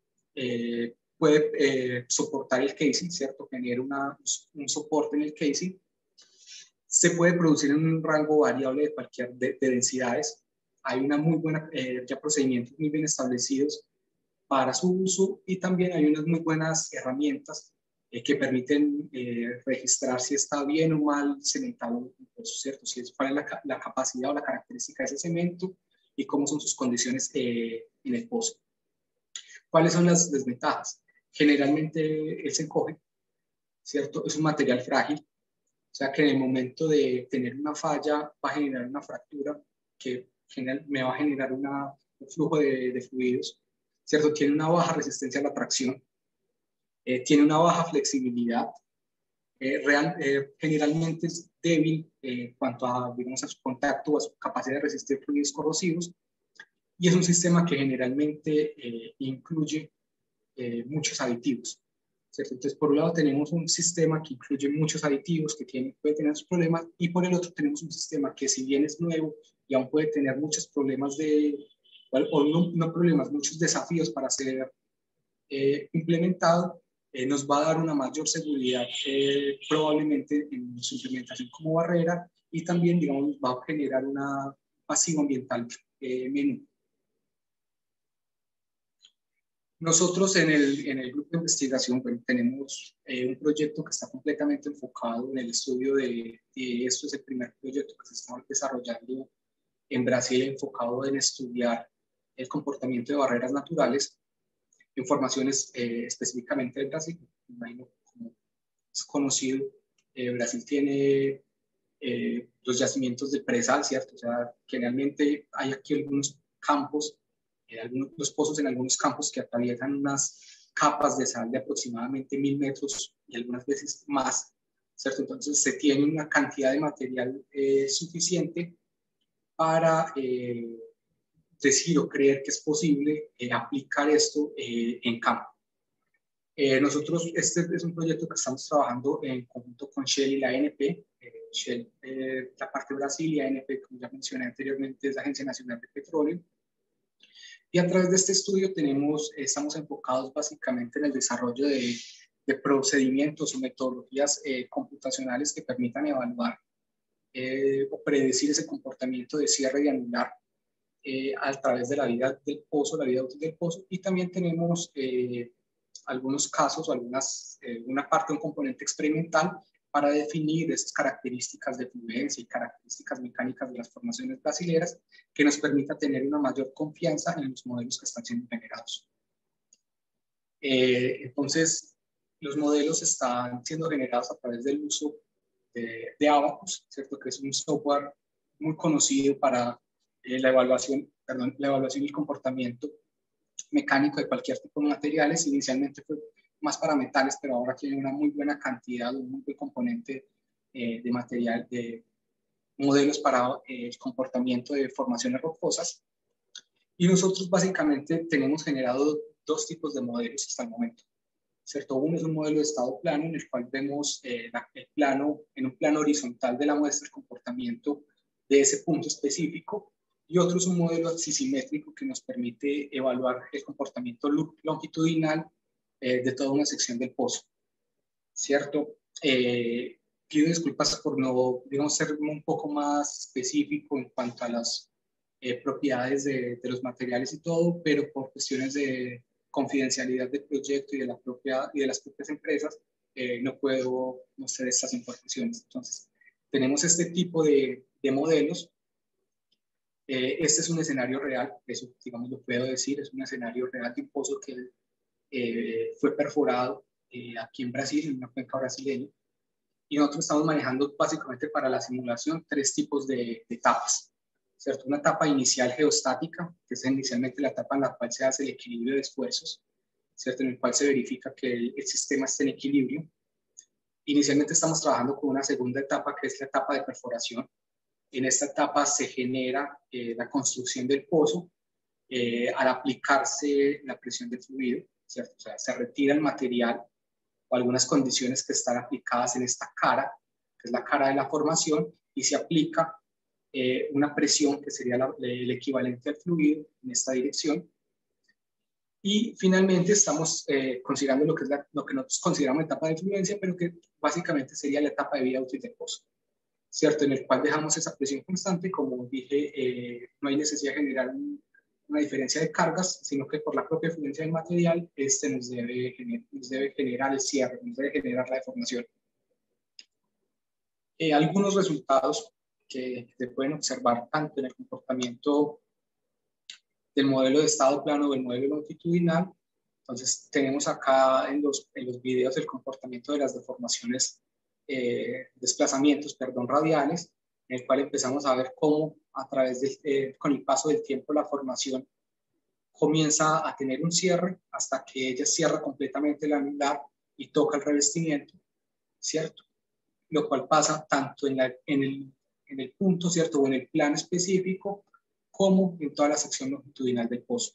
puede soportar el casing, ¿cierto? Genera un soporte en el casing, se puede producir en un rango variable de cualquier de densidades, hay una muy buena, ya procedimientos muy bien establecidos para su uso, y también hay unas muy buenas herramientas que permiten registrar si está bien o mal cementado un pozo, ¿cierto? Cuál es la capacidad o la característica de ese cemento y cómo son sus condiciones en el pozo. ¿Cuáles son las desventajas? Generalmente él se encoge, ¿cierto? Es un material frágil, sea que en el momento de tener una falla va a generar una fractura que me va a generar un flujo de fluidos, ¿cierto? Tiene una baja resistencia a la tracción, tiene una baja flexibilidad, generalmente es débil en cuanto a, digamos, a su contacto o a su capacidad de resistir fluidos corrosivos, y es un sistema que generalmente incluye muchos aditivos, ¿cierto? Entonces, por un lado tenemos un sistema que incluye muchos aditivos que puede tener sus problemas, y por el otro tenemos un sistema que, si bien es nuevo y aún puede tener muchos problemas no problemas, muchos desafíos para ser implementado, nos va a dar una mayor seguridad probablemente en su implementación como barrera, y también, digamos, va a generar una pasivo ambiental menor. Nosotros en el grupo de investigación, bueno, tenemos un proyecto que está completamente enfocado en el estudio esto es el primer proyecto que se está desarrollando en Brasil, enfocado en estudiar el comportamiento de barreras naturales. Informaciones específicamente de Brasil, imagino, como es conocido, Brasil tiene los yacimientos de presal, ¿cierto? O sea, generalmente hay aquí algunos campos, los pozos en algunos campos que atraviesan unas capas de sal de aproximadamente 1000 metros y algunas veces más, ¿cierto? Entonces se tiene una cantidad de material suficiente para decir o creer que es posible aplicar esto en campo. Nosotros, este es un proyecto que estamos trabajando en conjunto con Shell y la ANP. Shell, la parte de Brasil, y ANP, como ya mencioné anteriormente, es la Agencia Nacional de Petróleo. Y a través de este estudio estamos enfocados básicamente en el desarrollo de procedimientos o metodologías computacionales que permitan evaluar o predecir ese comportamiento de cierre y anular a través de la vida del pozo, la vida útil del pozo. Y también tenemos algunos casos o una parte, un componente experimental para definir esas características de fluencia y características mecánicas de las formaciones brasileras, que nos permita tener una mayor confianza en los modelos que están siendo generados. Entonces, los modelos están siendo generados a través del uso de Abacus, ¿cierto? Que es un software muy conocido para la evaluación y el comportamiento mecánico de cualquier tipo de materiales. Inicialmente fue más para metales, pero ahora tiene una muy buena cantidad, un muy buen componente de material, de modelos para el comportamiento de formaciones rocosas. Y nosotros básicamente tenemos generado dos tipos de modelos hasta el momento, ¿cierto? Uno es un modelo de estado plano, en el cual vemos el plano, en un plano horizontal de la muestra, el comportamiento de ese punto específico, y otro es un modelo axisimétrico que nos permite evaluar el comportamiento longitudinal de toda una sección del pozo, ¿cierto? Pido disculpas por no, digamos, ser un poco más específico en cuanto a las propiedades de los materiales y todo, pero por cuestiones de confidencialidad del proyecto y de las propias empresas, no puedo mostrar estas informaciones. Entonces, tenemos este tipo de modelos. Este es un escenario real, eso, digamos, lo puedo decir, es un escenario real de un pozo que fue perforado aquí en Brasil, en una cuenca brasileña, y nosotros estamos manejando básicamente para la simulación tres tipos de etapas, ¿cierto? Una etapa inicial geostática, que es inicialmente la etapa en la cual se hace el equilibrio de esfuerzos, ¿cierto? En el cual se verifica que el sistema esté en equilibrio. Inicialmente estamos trabajando con una segunda etapa, que es la etapa de perforación. En esta etapa se genera la construcción del pozo al aplicarse la presión del fluido, ¿cierto? O sea, se retira el material o algunas condiciones que están aplicadas en esta cara, que es la cara de la formación, y se aplica una presión que sería el equivalente al fluido en esta dirección. Y finalmente estamos considerando lo que nosotros consideramos la etapa de fluencia, pero que básicamente sería la etapa de vida útil del pozo, ¿cierto? En el cual dejamos esa presión constante. Como dije, no hay necesidad de generar una diferencia de cargas, sino que por la propia fluencia del material, nos debe generar el cierre, nos debe generar la deformación. Algunos resultados que se pueden observar tanto en el comportamiento del modelo de estado plano o del modelo longitudinal. Entonces, tenemos acá en los videos el comportamiento de las deformaciones desplazamientos, radiales, en el cual empezamos a ver cómo a través con el paso del tiempo la formación comienza a tener un cierre hasta que ella cierra completamente el anular y toca el revestimiento, ¿cierto? Lo cual pasa tanto en el punto, ¿cierto? O en el plano específico, como en toda la sección longitudinal del pozo.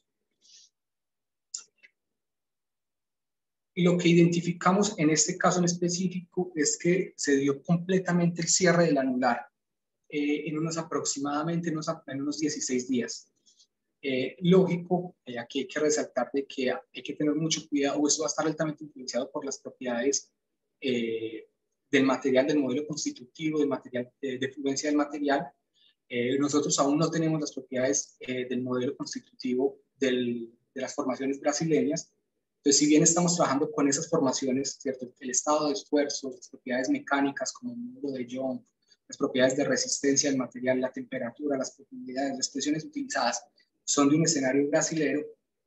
Y lo que identificamos en este caso en específico es que se dio completamente el cierre del anular en aproximadamente en unos 16 días. Lógico, aquí hay que resaltar de que hay que tener mucho cuidado, esto va a estar altamente influenciado por las propiedades del material, del modelo constitutivo, del material, de fluencia del material. Nosotros aún no tenemos las propiedades del modelo constitutivo de las formaciones brasileñas. Entonces, si bien estamos trabajando con esas formaciones, ¿cierto? El estado de esfuerzo, las propiedades mecánicas como el número de Young, las propiedades de resistencia del material, la temperatura, las profundidades, las presiones utilizadas, son de un escenario brasilero,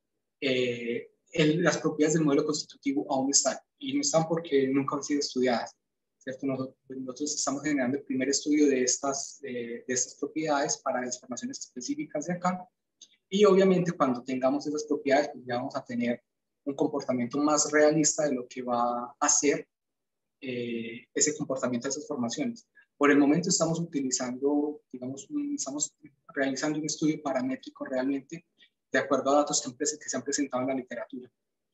las propiedades del modelo constitutivo aún están, y no están porque nunca han sido estudiadas, ¿cierto? Nosotros estamos generando el primer estudio de estas propiedades para las formaciones específicas de acá, y obviamente cuando tengamos esas propiedades, pues ya vamos a tener un comportamiento más realista de lo que va a ser ese comportamiento de esas formaciones. Por el momento estamos utilizando, digamos, estamos realizando un estudio paramétrico realmente de acuerdo a datos que se han presentado en la literatura.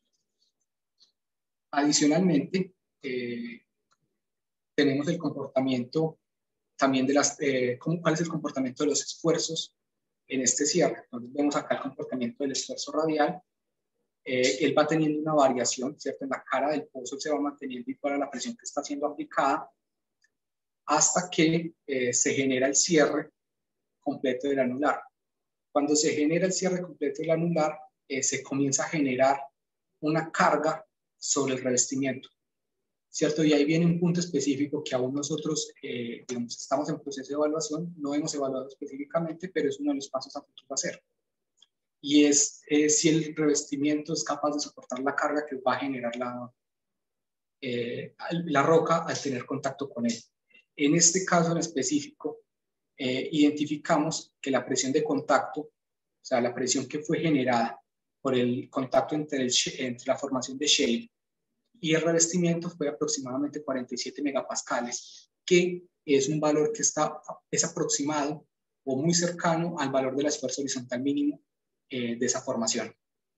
Adicionalmente, tenemos el comportamiento también de cuál es el comportamiento de los esfuerzos en este cierre. Entonces vemos acá el comportamiento del esfuerzo radial. Él va teniendo una variación, ¿cierto? En la cara del pozo se va manteniendo igual a la presión que está siendo aplicada hasta que se genera el cierre completo del anular. Cuando se genera el cierre completo del anular, se comienza a generar una carga sobre el revestimiento, ¿cierto? Y ahí viene un punto específico que aún nosotros, digamos, estamos en proceso de evaluación, no hemos evaluado específicamente, pero es uno de los pasos a futuro a hacer. Y es si el revestimiento es capaz de soportar la carga que va a generar la roca al tener contacto con él. En este caso en específico, identificamos que la presión de contacto, o sea, la presión que fue generada por el contacto entre la formación de shale y el revestimiento fue aproximadamente 47 megapascales, que es un valor que es aproximado o muy cercano al valor del esfuerzo horizontal mínimo de esa formación.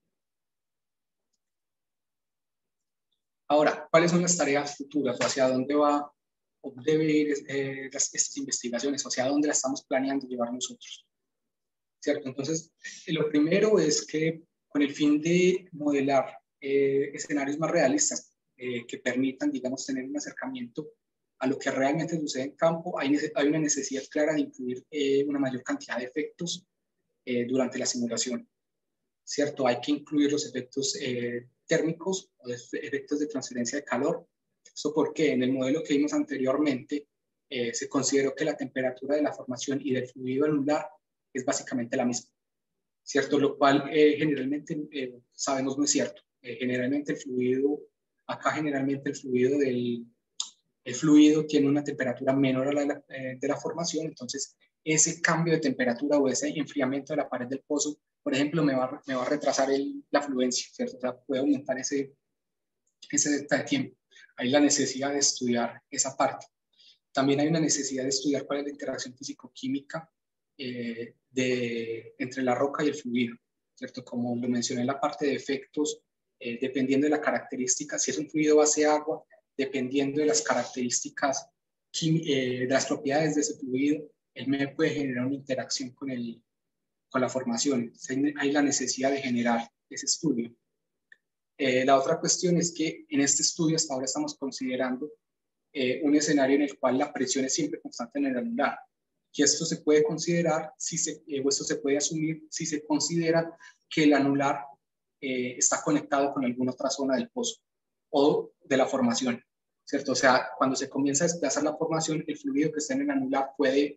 Ahora, ¿cuáles son las tareas futuras o hacia dónde debe ir estas investigaciones, o hacia dónde las estamos planeando llevar nosotros? ¿Cierto? Entonces, lo primero es que con el fin de modelar escenarios más realistas que permitan, digamos, tener un acercamiento a lo que realmente sucede en campo, hay una necesidad clara de incluir una mayor cantidad de efectos durante la simulación, ¿cierto? Hay que incluir los efectos térmicos o efectos de transferencia de calor. ¿Eso porque en el modelo que vimos anteriormente se consideró que la temperatura de la formación y del fluido anular es básicamente la misma, ¿cierto? Lo cual generalmente sabemos no es cierto. Generalmente el fluido tiene una temperatura menor a la de la formación, entonces ese cambio de temperatura o ese enfriamiento de la pared del pozo, por ejemplo, me va a retrasar la fluencia, ¿cierto? O sea, puede aumentar ese delta de tiempo. Hay la necesidad de estudiar esa parte. También hay una necesidad de estudiar cuál es la interacción físico-química entre la roca y el fluido, ¿cierto? Como lo mencioné en la parte de efectos, dependiendo de la característica, si es un fluido base agua, dependiendo de las características, de las propiedades de ese fluido, él me puede generar una interacción con la formación. Entonces, hay la necesidad de generar ese estudio. La otra cuestión es que en este estudio hasta ahora estamos considerando un escenario en el cual la presión es siempre constante en el anular. Y esto se puede considerar, o esto se puede asumir si se considera que el anular está conectado con alguna otra zona del pozo o de la formación, ¿cierto? O sea, cuando se comienza a desplazar la formación, el fluido que está en el anular puede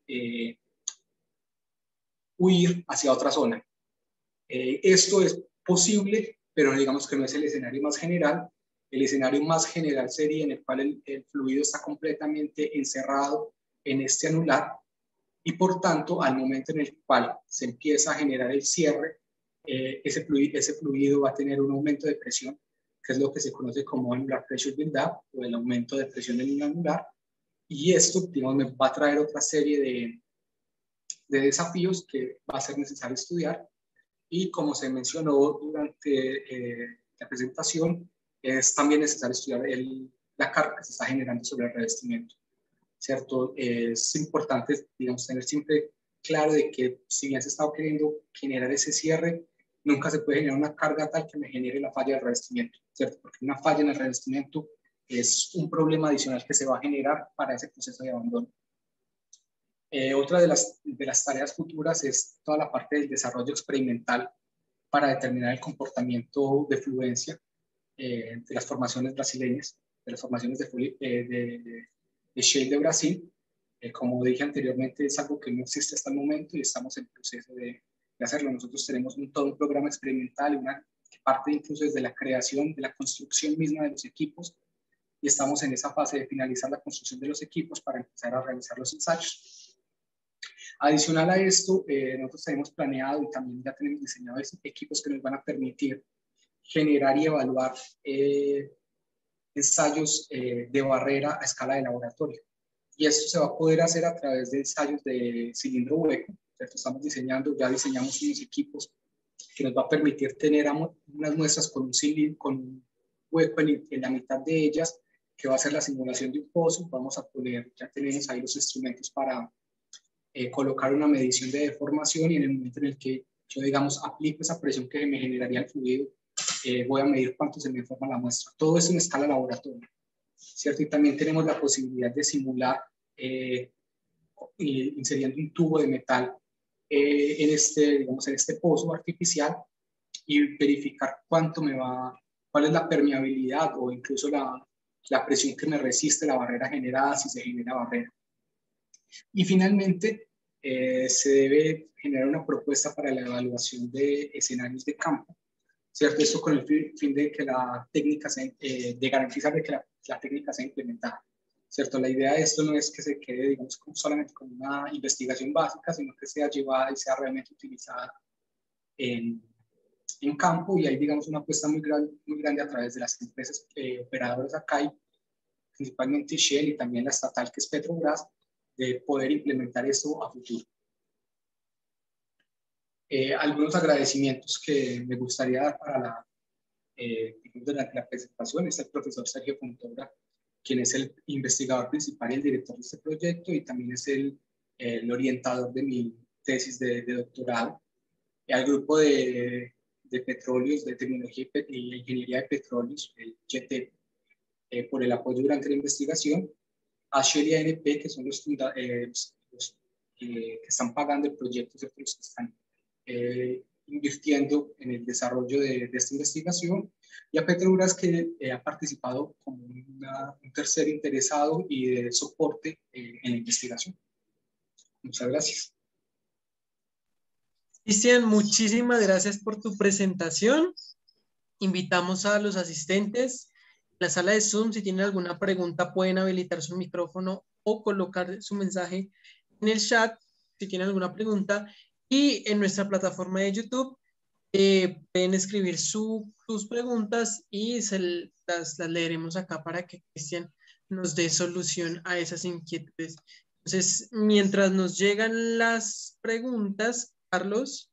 huir hacia otra zona. Esto es posible, pero digamos que no es el escenario más general, El escenario más general sería en el cual el fluido está completamente encerrado en este anular y por tanto al momento en el cual se empieza a generar el cierre, ese fluido va a tener un aumento de presión, que es lo que se conoce como annular pressure build-up o el aumento de presión en el anular, y esto, digamos, me va a traer otra serie de desafíos que va a ser necesario estudiar. Y como se mencionó durante la presentación, es también necesario estudiar la carga que se está generando sobre el revestimiento, ¿cierto? Es importante, digamos, tener siempre claro de que si bien se está queriendo generar ese cierre, nunca se puede generar una carga tal que me genere la falla del revestimiento, ¿cierto? Porque una falla en el revestimiento es un problema adicional que se va a generar para ese proceso de abandono. Otra de las tareas futuras es toda la parte del desarrollo experimental para determinar el comportamiento de fluencia de las formaciones brasileñas, de las formaciones de shale de Brasil. Como dije anteriormente, es algo que no existe hasta el momento y estamos en proceso de hacerlo. Nosotros tenemos todo un programa experimental y una parte incluso desde la creación, de la construcción misma de los equipos, y estamos en esa fase de finalizar la construcción de los equipos para empezar a realizar los ensayos. Adicional a esto, nosotros tenemos planeado y también ya tenemos diseñados equipos que nos van a permitir generar y evaluar ensayos de barrera a escala de laboratorio. Y esto se va a poder hacer a través de ensayos de cilindro hueco. Ya diseñamos unos equipos que nos va a permitir tener unas muestras con un hueco en la mitad de ellas, que va a ser la simulación de un pozo. Ya tenemos ahí los instrumentos para colocar una medición de deformación, y en el momento en el que yo, digamos, aplico esa presión que me generaría el fluido, voy a medir cuánto se me deforma la muestra. Todo eso en escala laboratorio, ¿cierto? Y también tenemos la posibilidad de simular inseriendo un tubo de metal digamos, en este pozo artificial y verificar cuál es la permeabilidad o incluso la presión que me resiste la barrera generada, si se genera barrera. Y finalmente, se debe generar una propuesta para la evaluación de escenarios de campo, ¿cierto? Esto con el fin de que la técnica de garantizar de que la técnica sea implementada, ¿cierto? La idea de esto no es que se quede, digamos, solamente con una investigación básica, sino que sea llevada y sea realmente utilizada en campo, y hay, digamos, una apuesta muy grande a través de las empresas operadoras acá, principalmente Shell y también la estatal que es Petrobras, de poder implementar esto a futuro. Algunos agradecimientos que me gustaría dar durante la presentación es el profesor Sergio Fontoura, quien es el investigador principal y el director de este proyecto, y también es el orientador de mi tesis de doctorado. Al grupo de petróleos, de tecnología y ingeniería de petróleos, el GT, por el apoyo durante la investigación. A Shell y ANP, que son los que están pagando el proyecto, ¿cierto? Los que están invirtiendo en el desarrollo de esta investigación, y a Petrobras, que ha participado como un tercer interesado y de soporte en la investigación. Muchas gracias. Cristian, muchísimas gracias por tu presentación. Invitamos a los asistentes en la sala de Zoom. Si tienen alguna pregunta, pueden habilitar su micrófono o colocar su mensaje en el chat si tienen alguna pregunta. Y en nuestra plataforma de YouTube pueden escribir sus preguntas y las leeremos acá para que Cristian nos dé solución a esas inquietudes. Entonces, mientras nos llegan las preguntas, Carlos,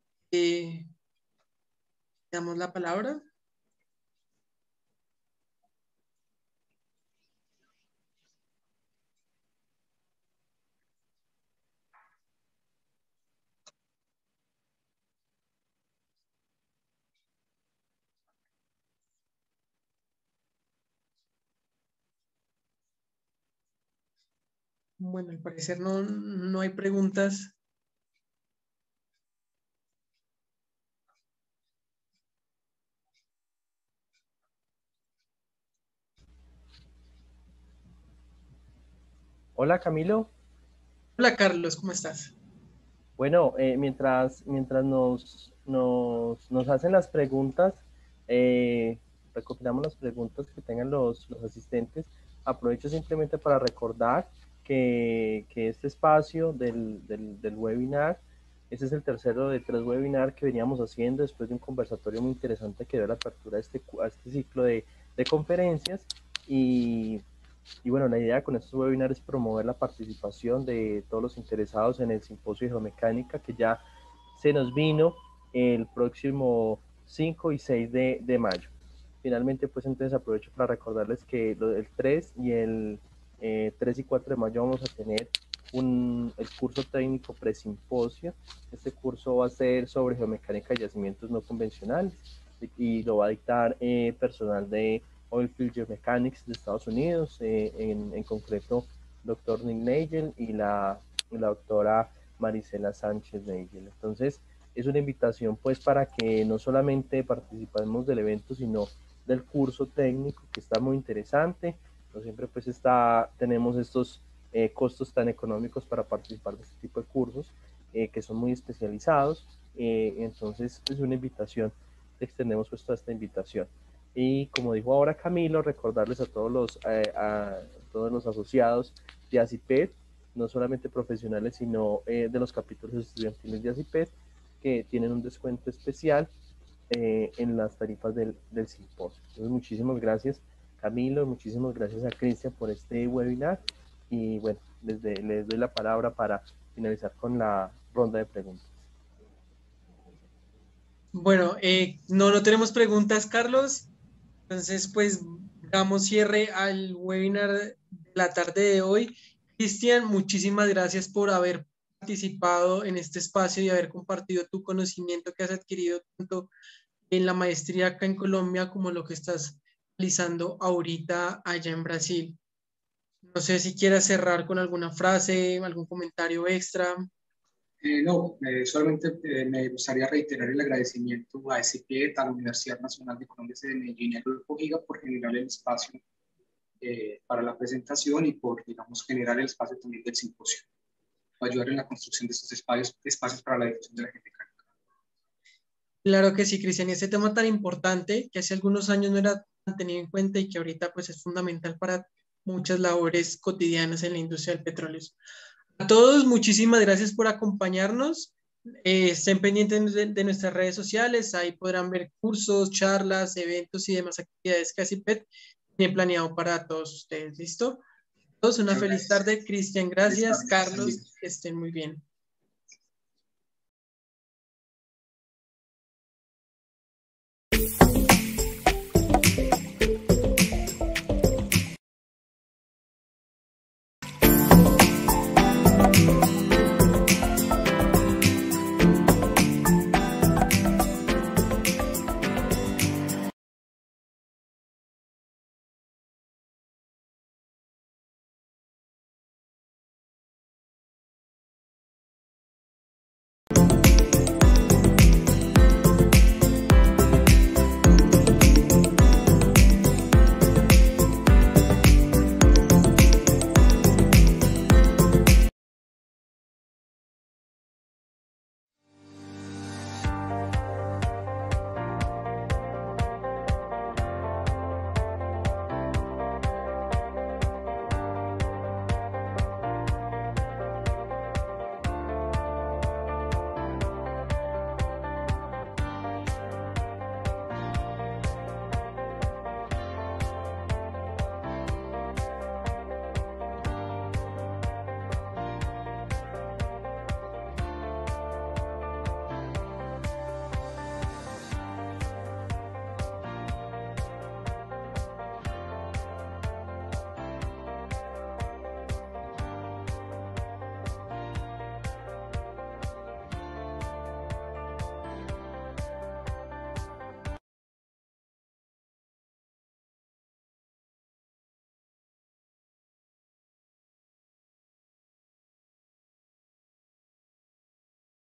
damos la palabra. Bueno, al parecer no hay preguntas. Hola Camilo. Hola Carlos, ¿cómo estás? Bueno, mientras nos hacen las preguntas, recopilamos las preguntas que tengan los asistentes. Aprovecho simplemente para recordar que este espacio del webinar, este es el tercero de 3 webinars que veníamos haciendo después de un conversatorio muy interesante que dio la apertura a este ciclo de conferencias. Y bueno, la idea con estos webinars es promover la participación de todos los interesados en el simposio de geomecánica que ya se nos vino el próximo 5 y 6 de mayo. Finalmente, pues entonces aprovecho para recordarles que el 3 y el 3 y 4 de mayo vamos a tener el curso técnico presimposio. Este curso va a ser sobre geomecánica de yacimientos no convencionales y lo va a dictar personal de Oilfield Geomechanics de Estados Unidos, en concreto doctor Nick Nagel y la doctora Marisela Sánchez Nagel. Entonces es una invitación pues para que no solamente participemos del evento, sino del curso técnico, que está muy interesante. No siempre pues tenemos estos costos tan económicos para participar de este tipo de cursos, que son muy especializados. Entonces es una invitación, extendemos pues toda esta invitación. Y como dijo ahora Camilo, recordarles a todos los asociados de ACIPET, no solamente profesionales, sino de los capítulos estudiantiles de ACIPET, que tienen un descuento especial en las tarifas del simposio. Entonces, muchísimas gracias, Camilo, muchísimas gracias a Cristian por este webinar. Y bueno, les doy la palabra para finalizar con la ronda de preguntas. Bueno, no tenemos preguntas, Carlos. Entonces, pues damos cierre al webinar de la tarde de hoy. Cristian, muchísimas gracias por haber participado en este espacio y haber compartido tu conocimiento que has adquirido tanto en la maestría acá en Colombia como lo que estás realizando ahorita allá en Brasil. No sé si quieras cerrar con alguna frase, algún comentario extra. No, solamente me gustaría reiterar el agradecimiento a SPET, a la Universidad Nacional de Colombia de Medellín y al Grupo Giga por generar el espacio para la presentación y por, digamos, generar el espacio también del simposio, para ayudar en la construcción de estos espacios para la difusión de la geomecánica. Claro que sí, Cristian, y este tema tan importante que hace algunos años no era tan tenido en cuenta y que ahorita pues es fundamental para muchas labores cotidianas en la industria del petróleo. A todos, muchísimas gracias por acompañarnos. Estén pendientes de nuestras redes sociales, ahí podrán ver cursos, charlas, eventos y demás actividades que ACIPET tiene planeado para todos ustedes. ¿Listo? Todos una feliz tarde. Cristian, gracias. Carlos, que estén muy bien.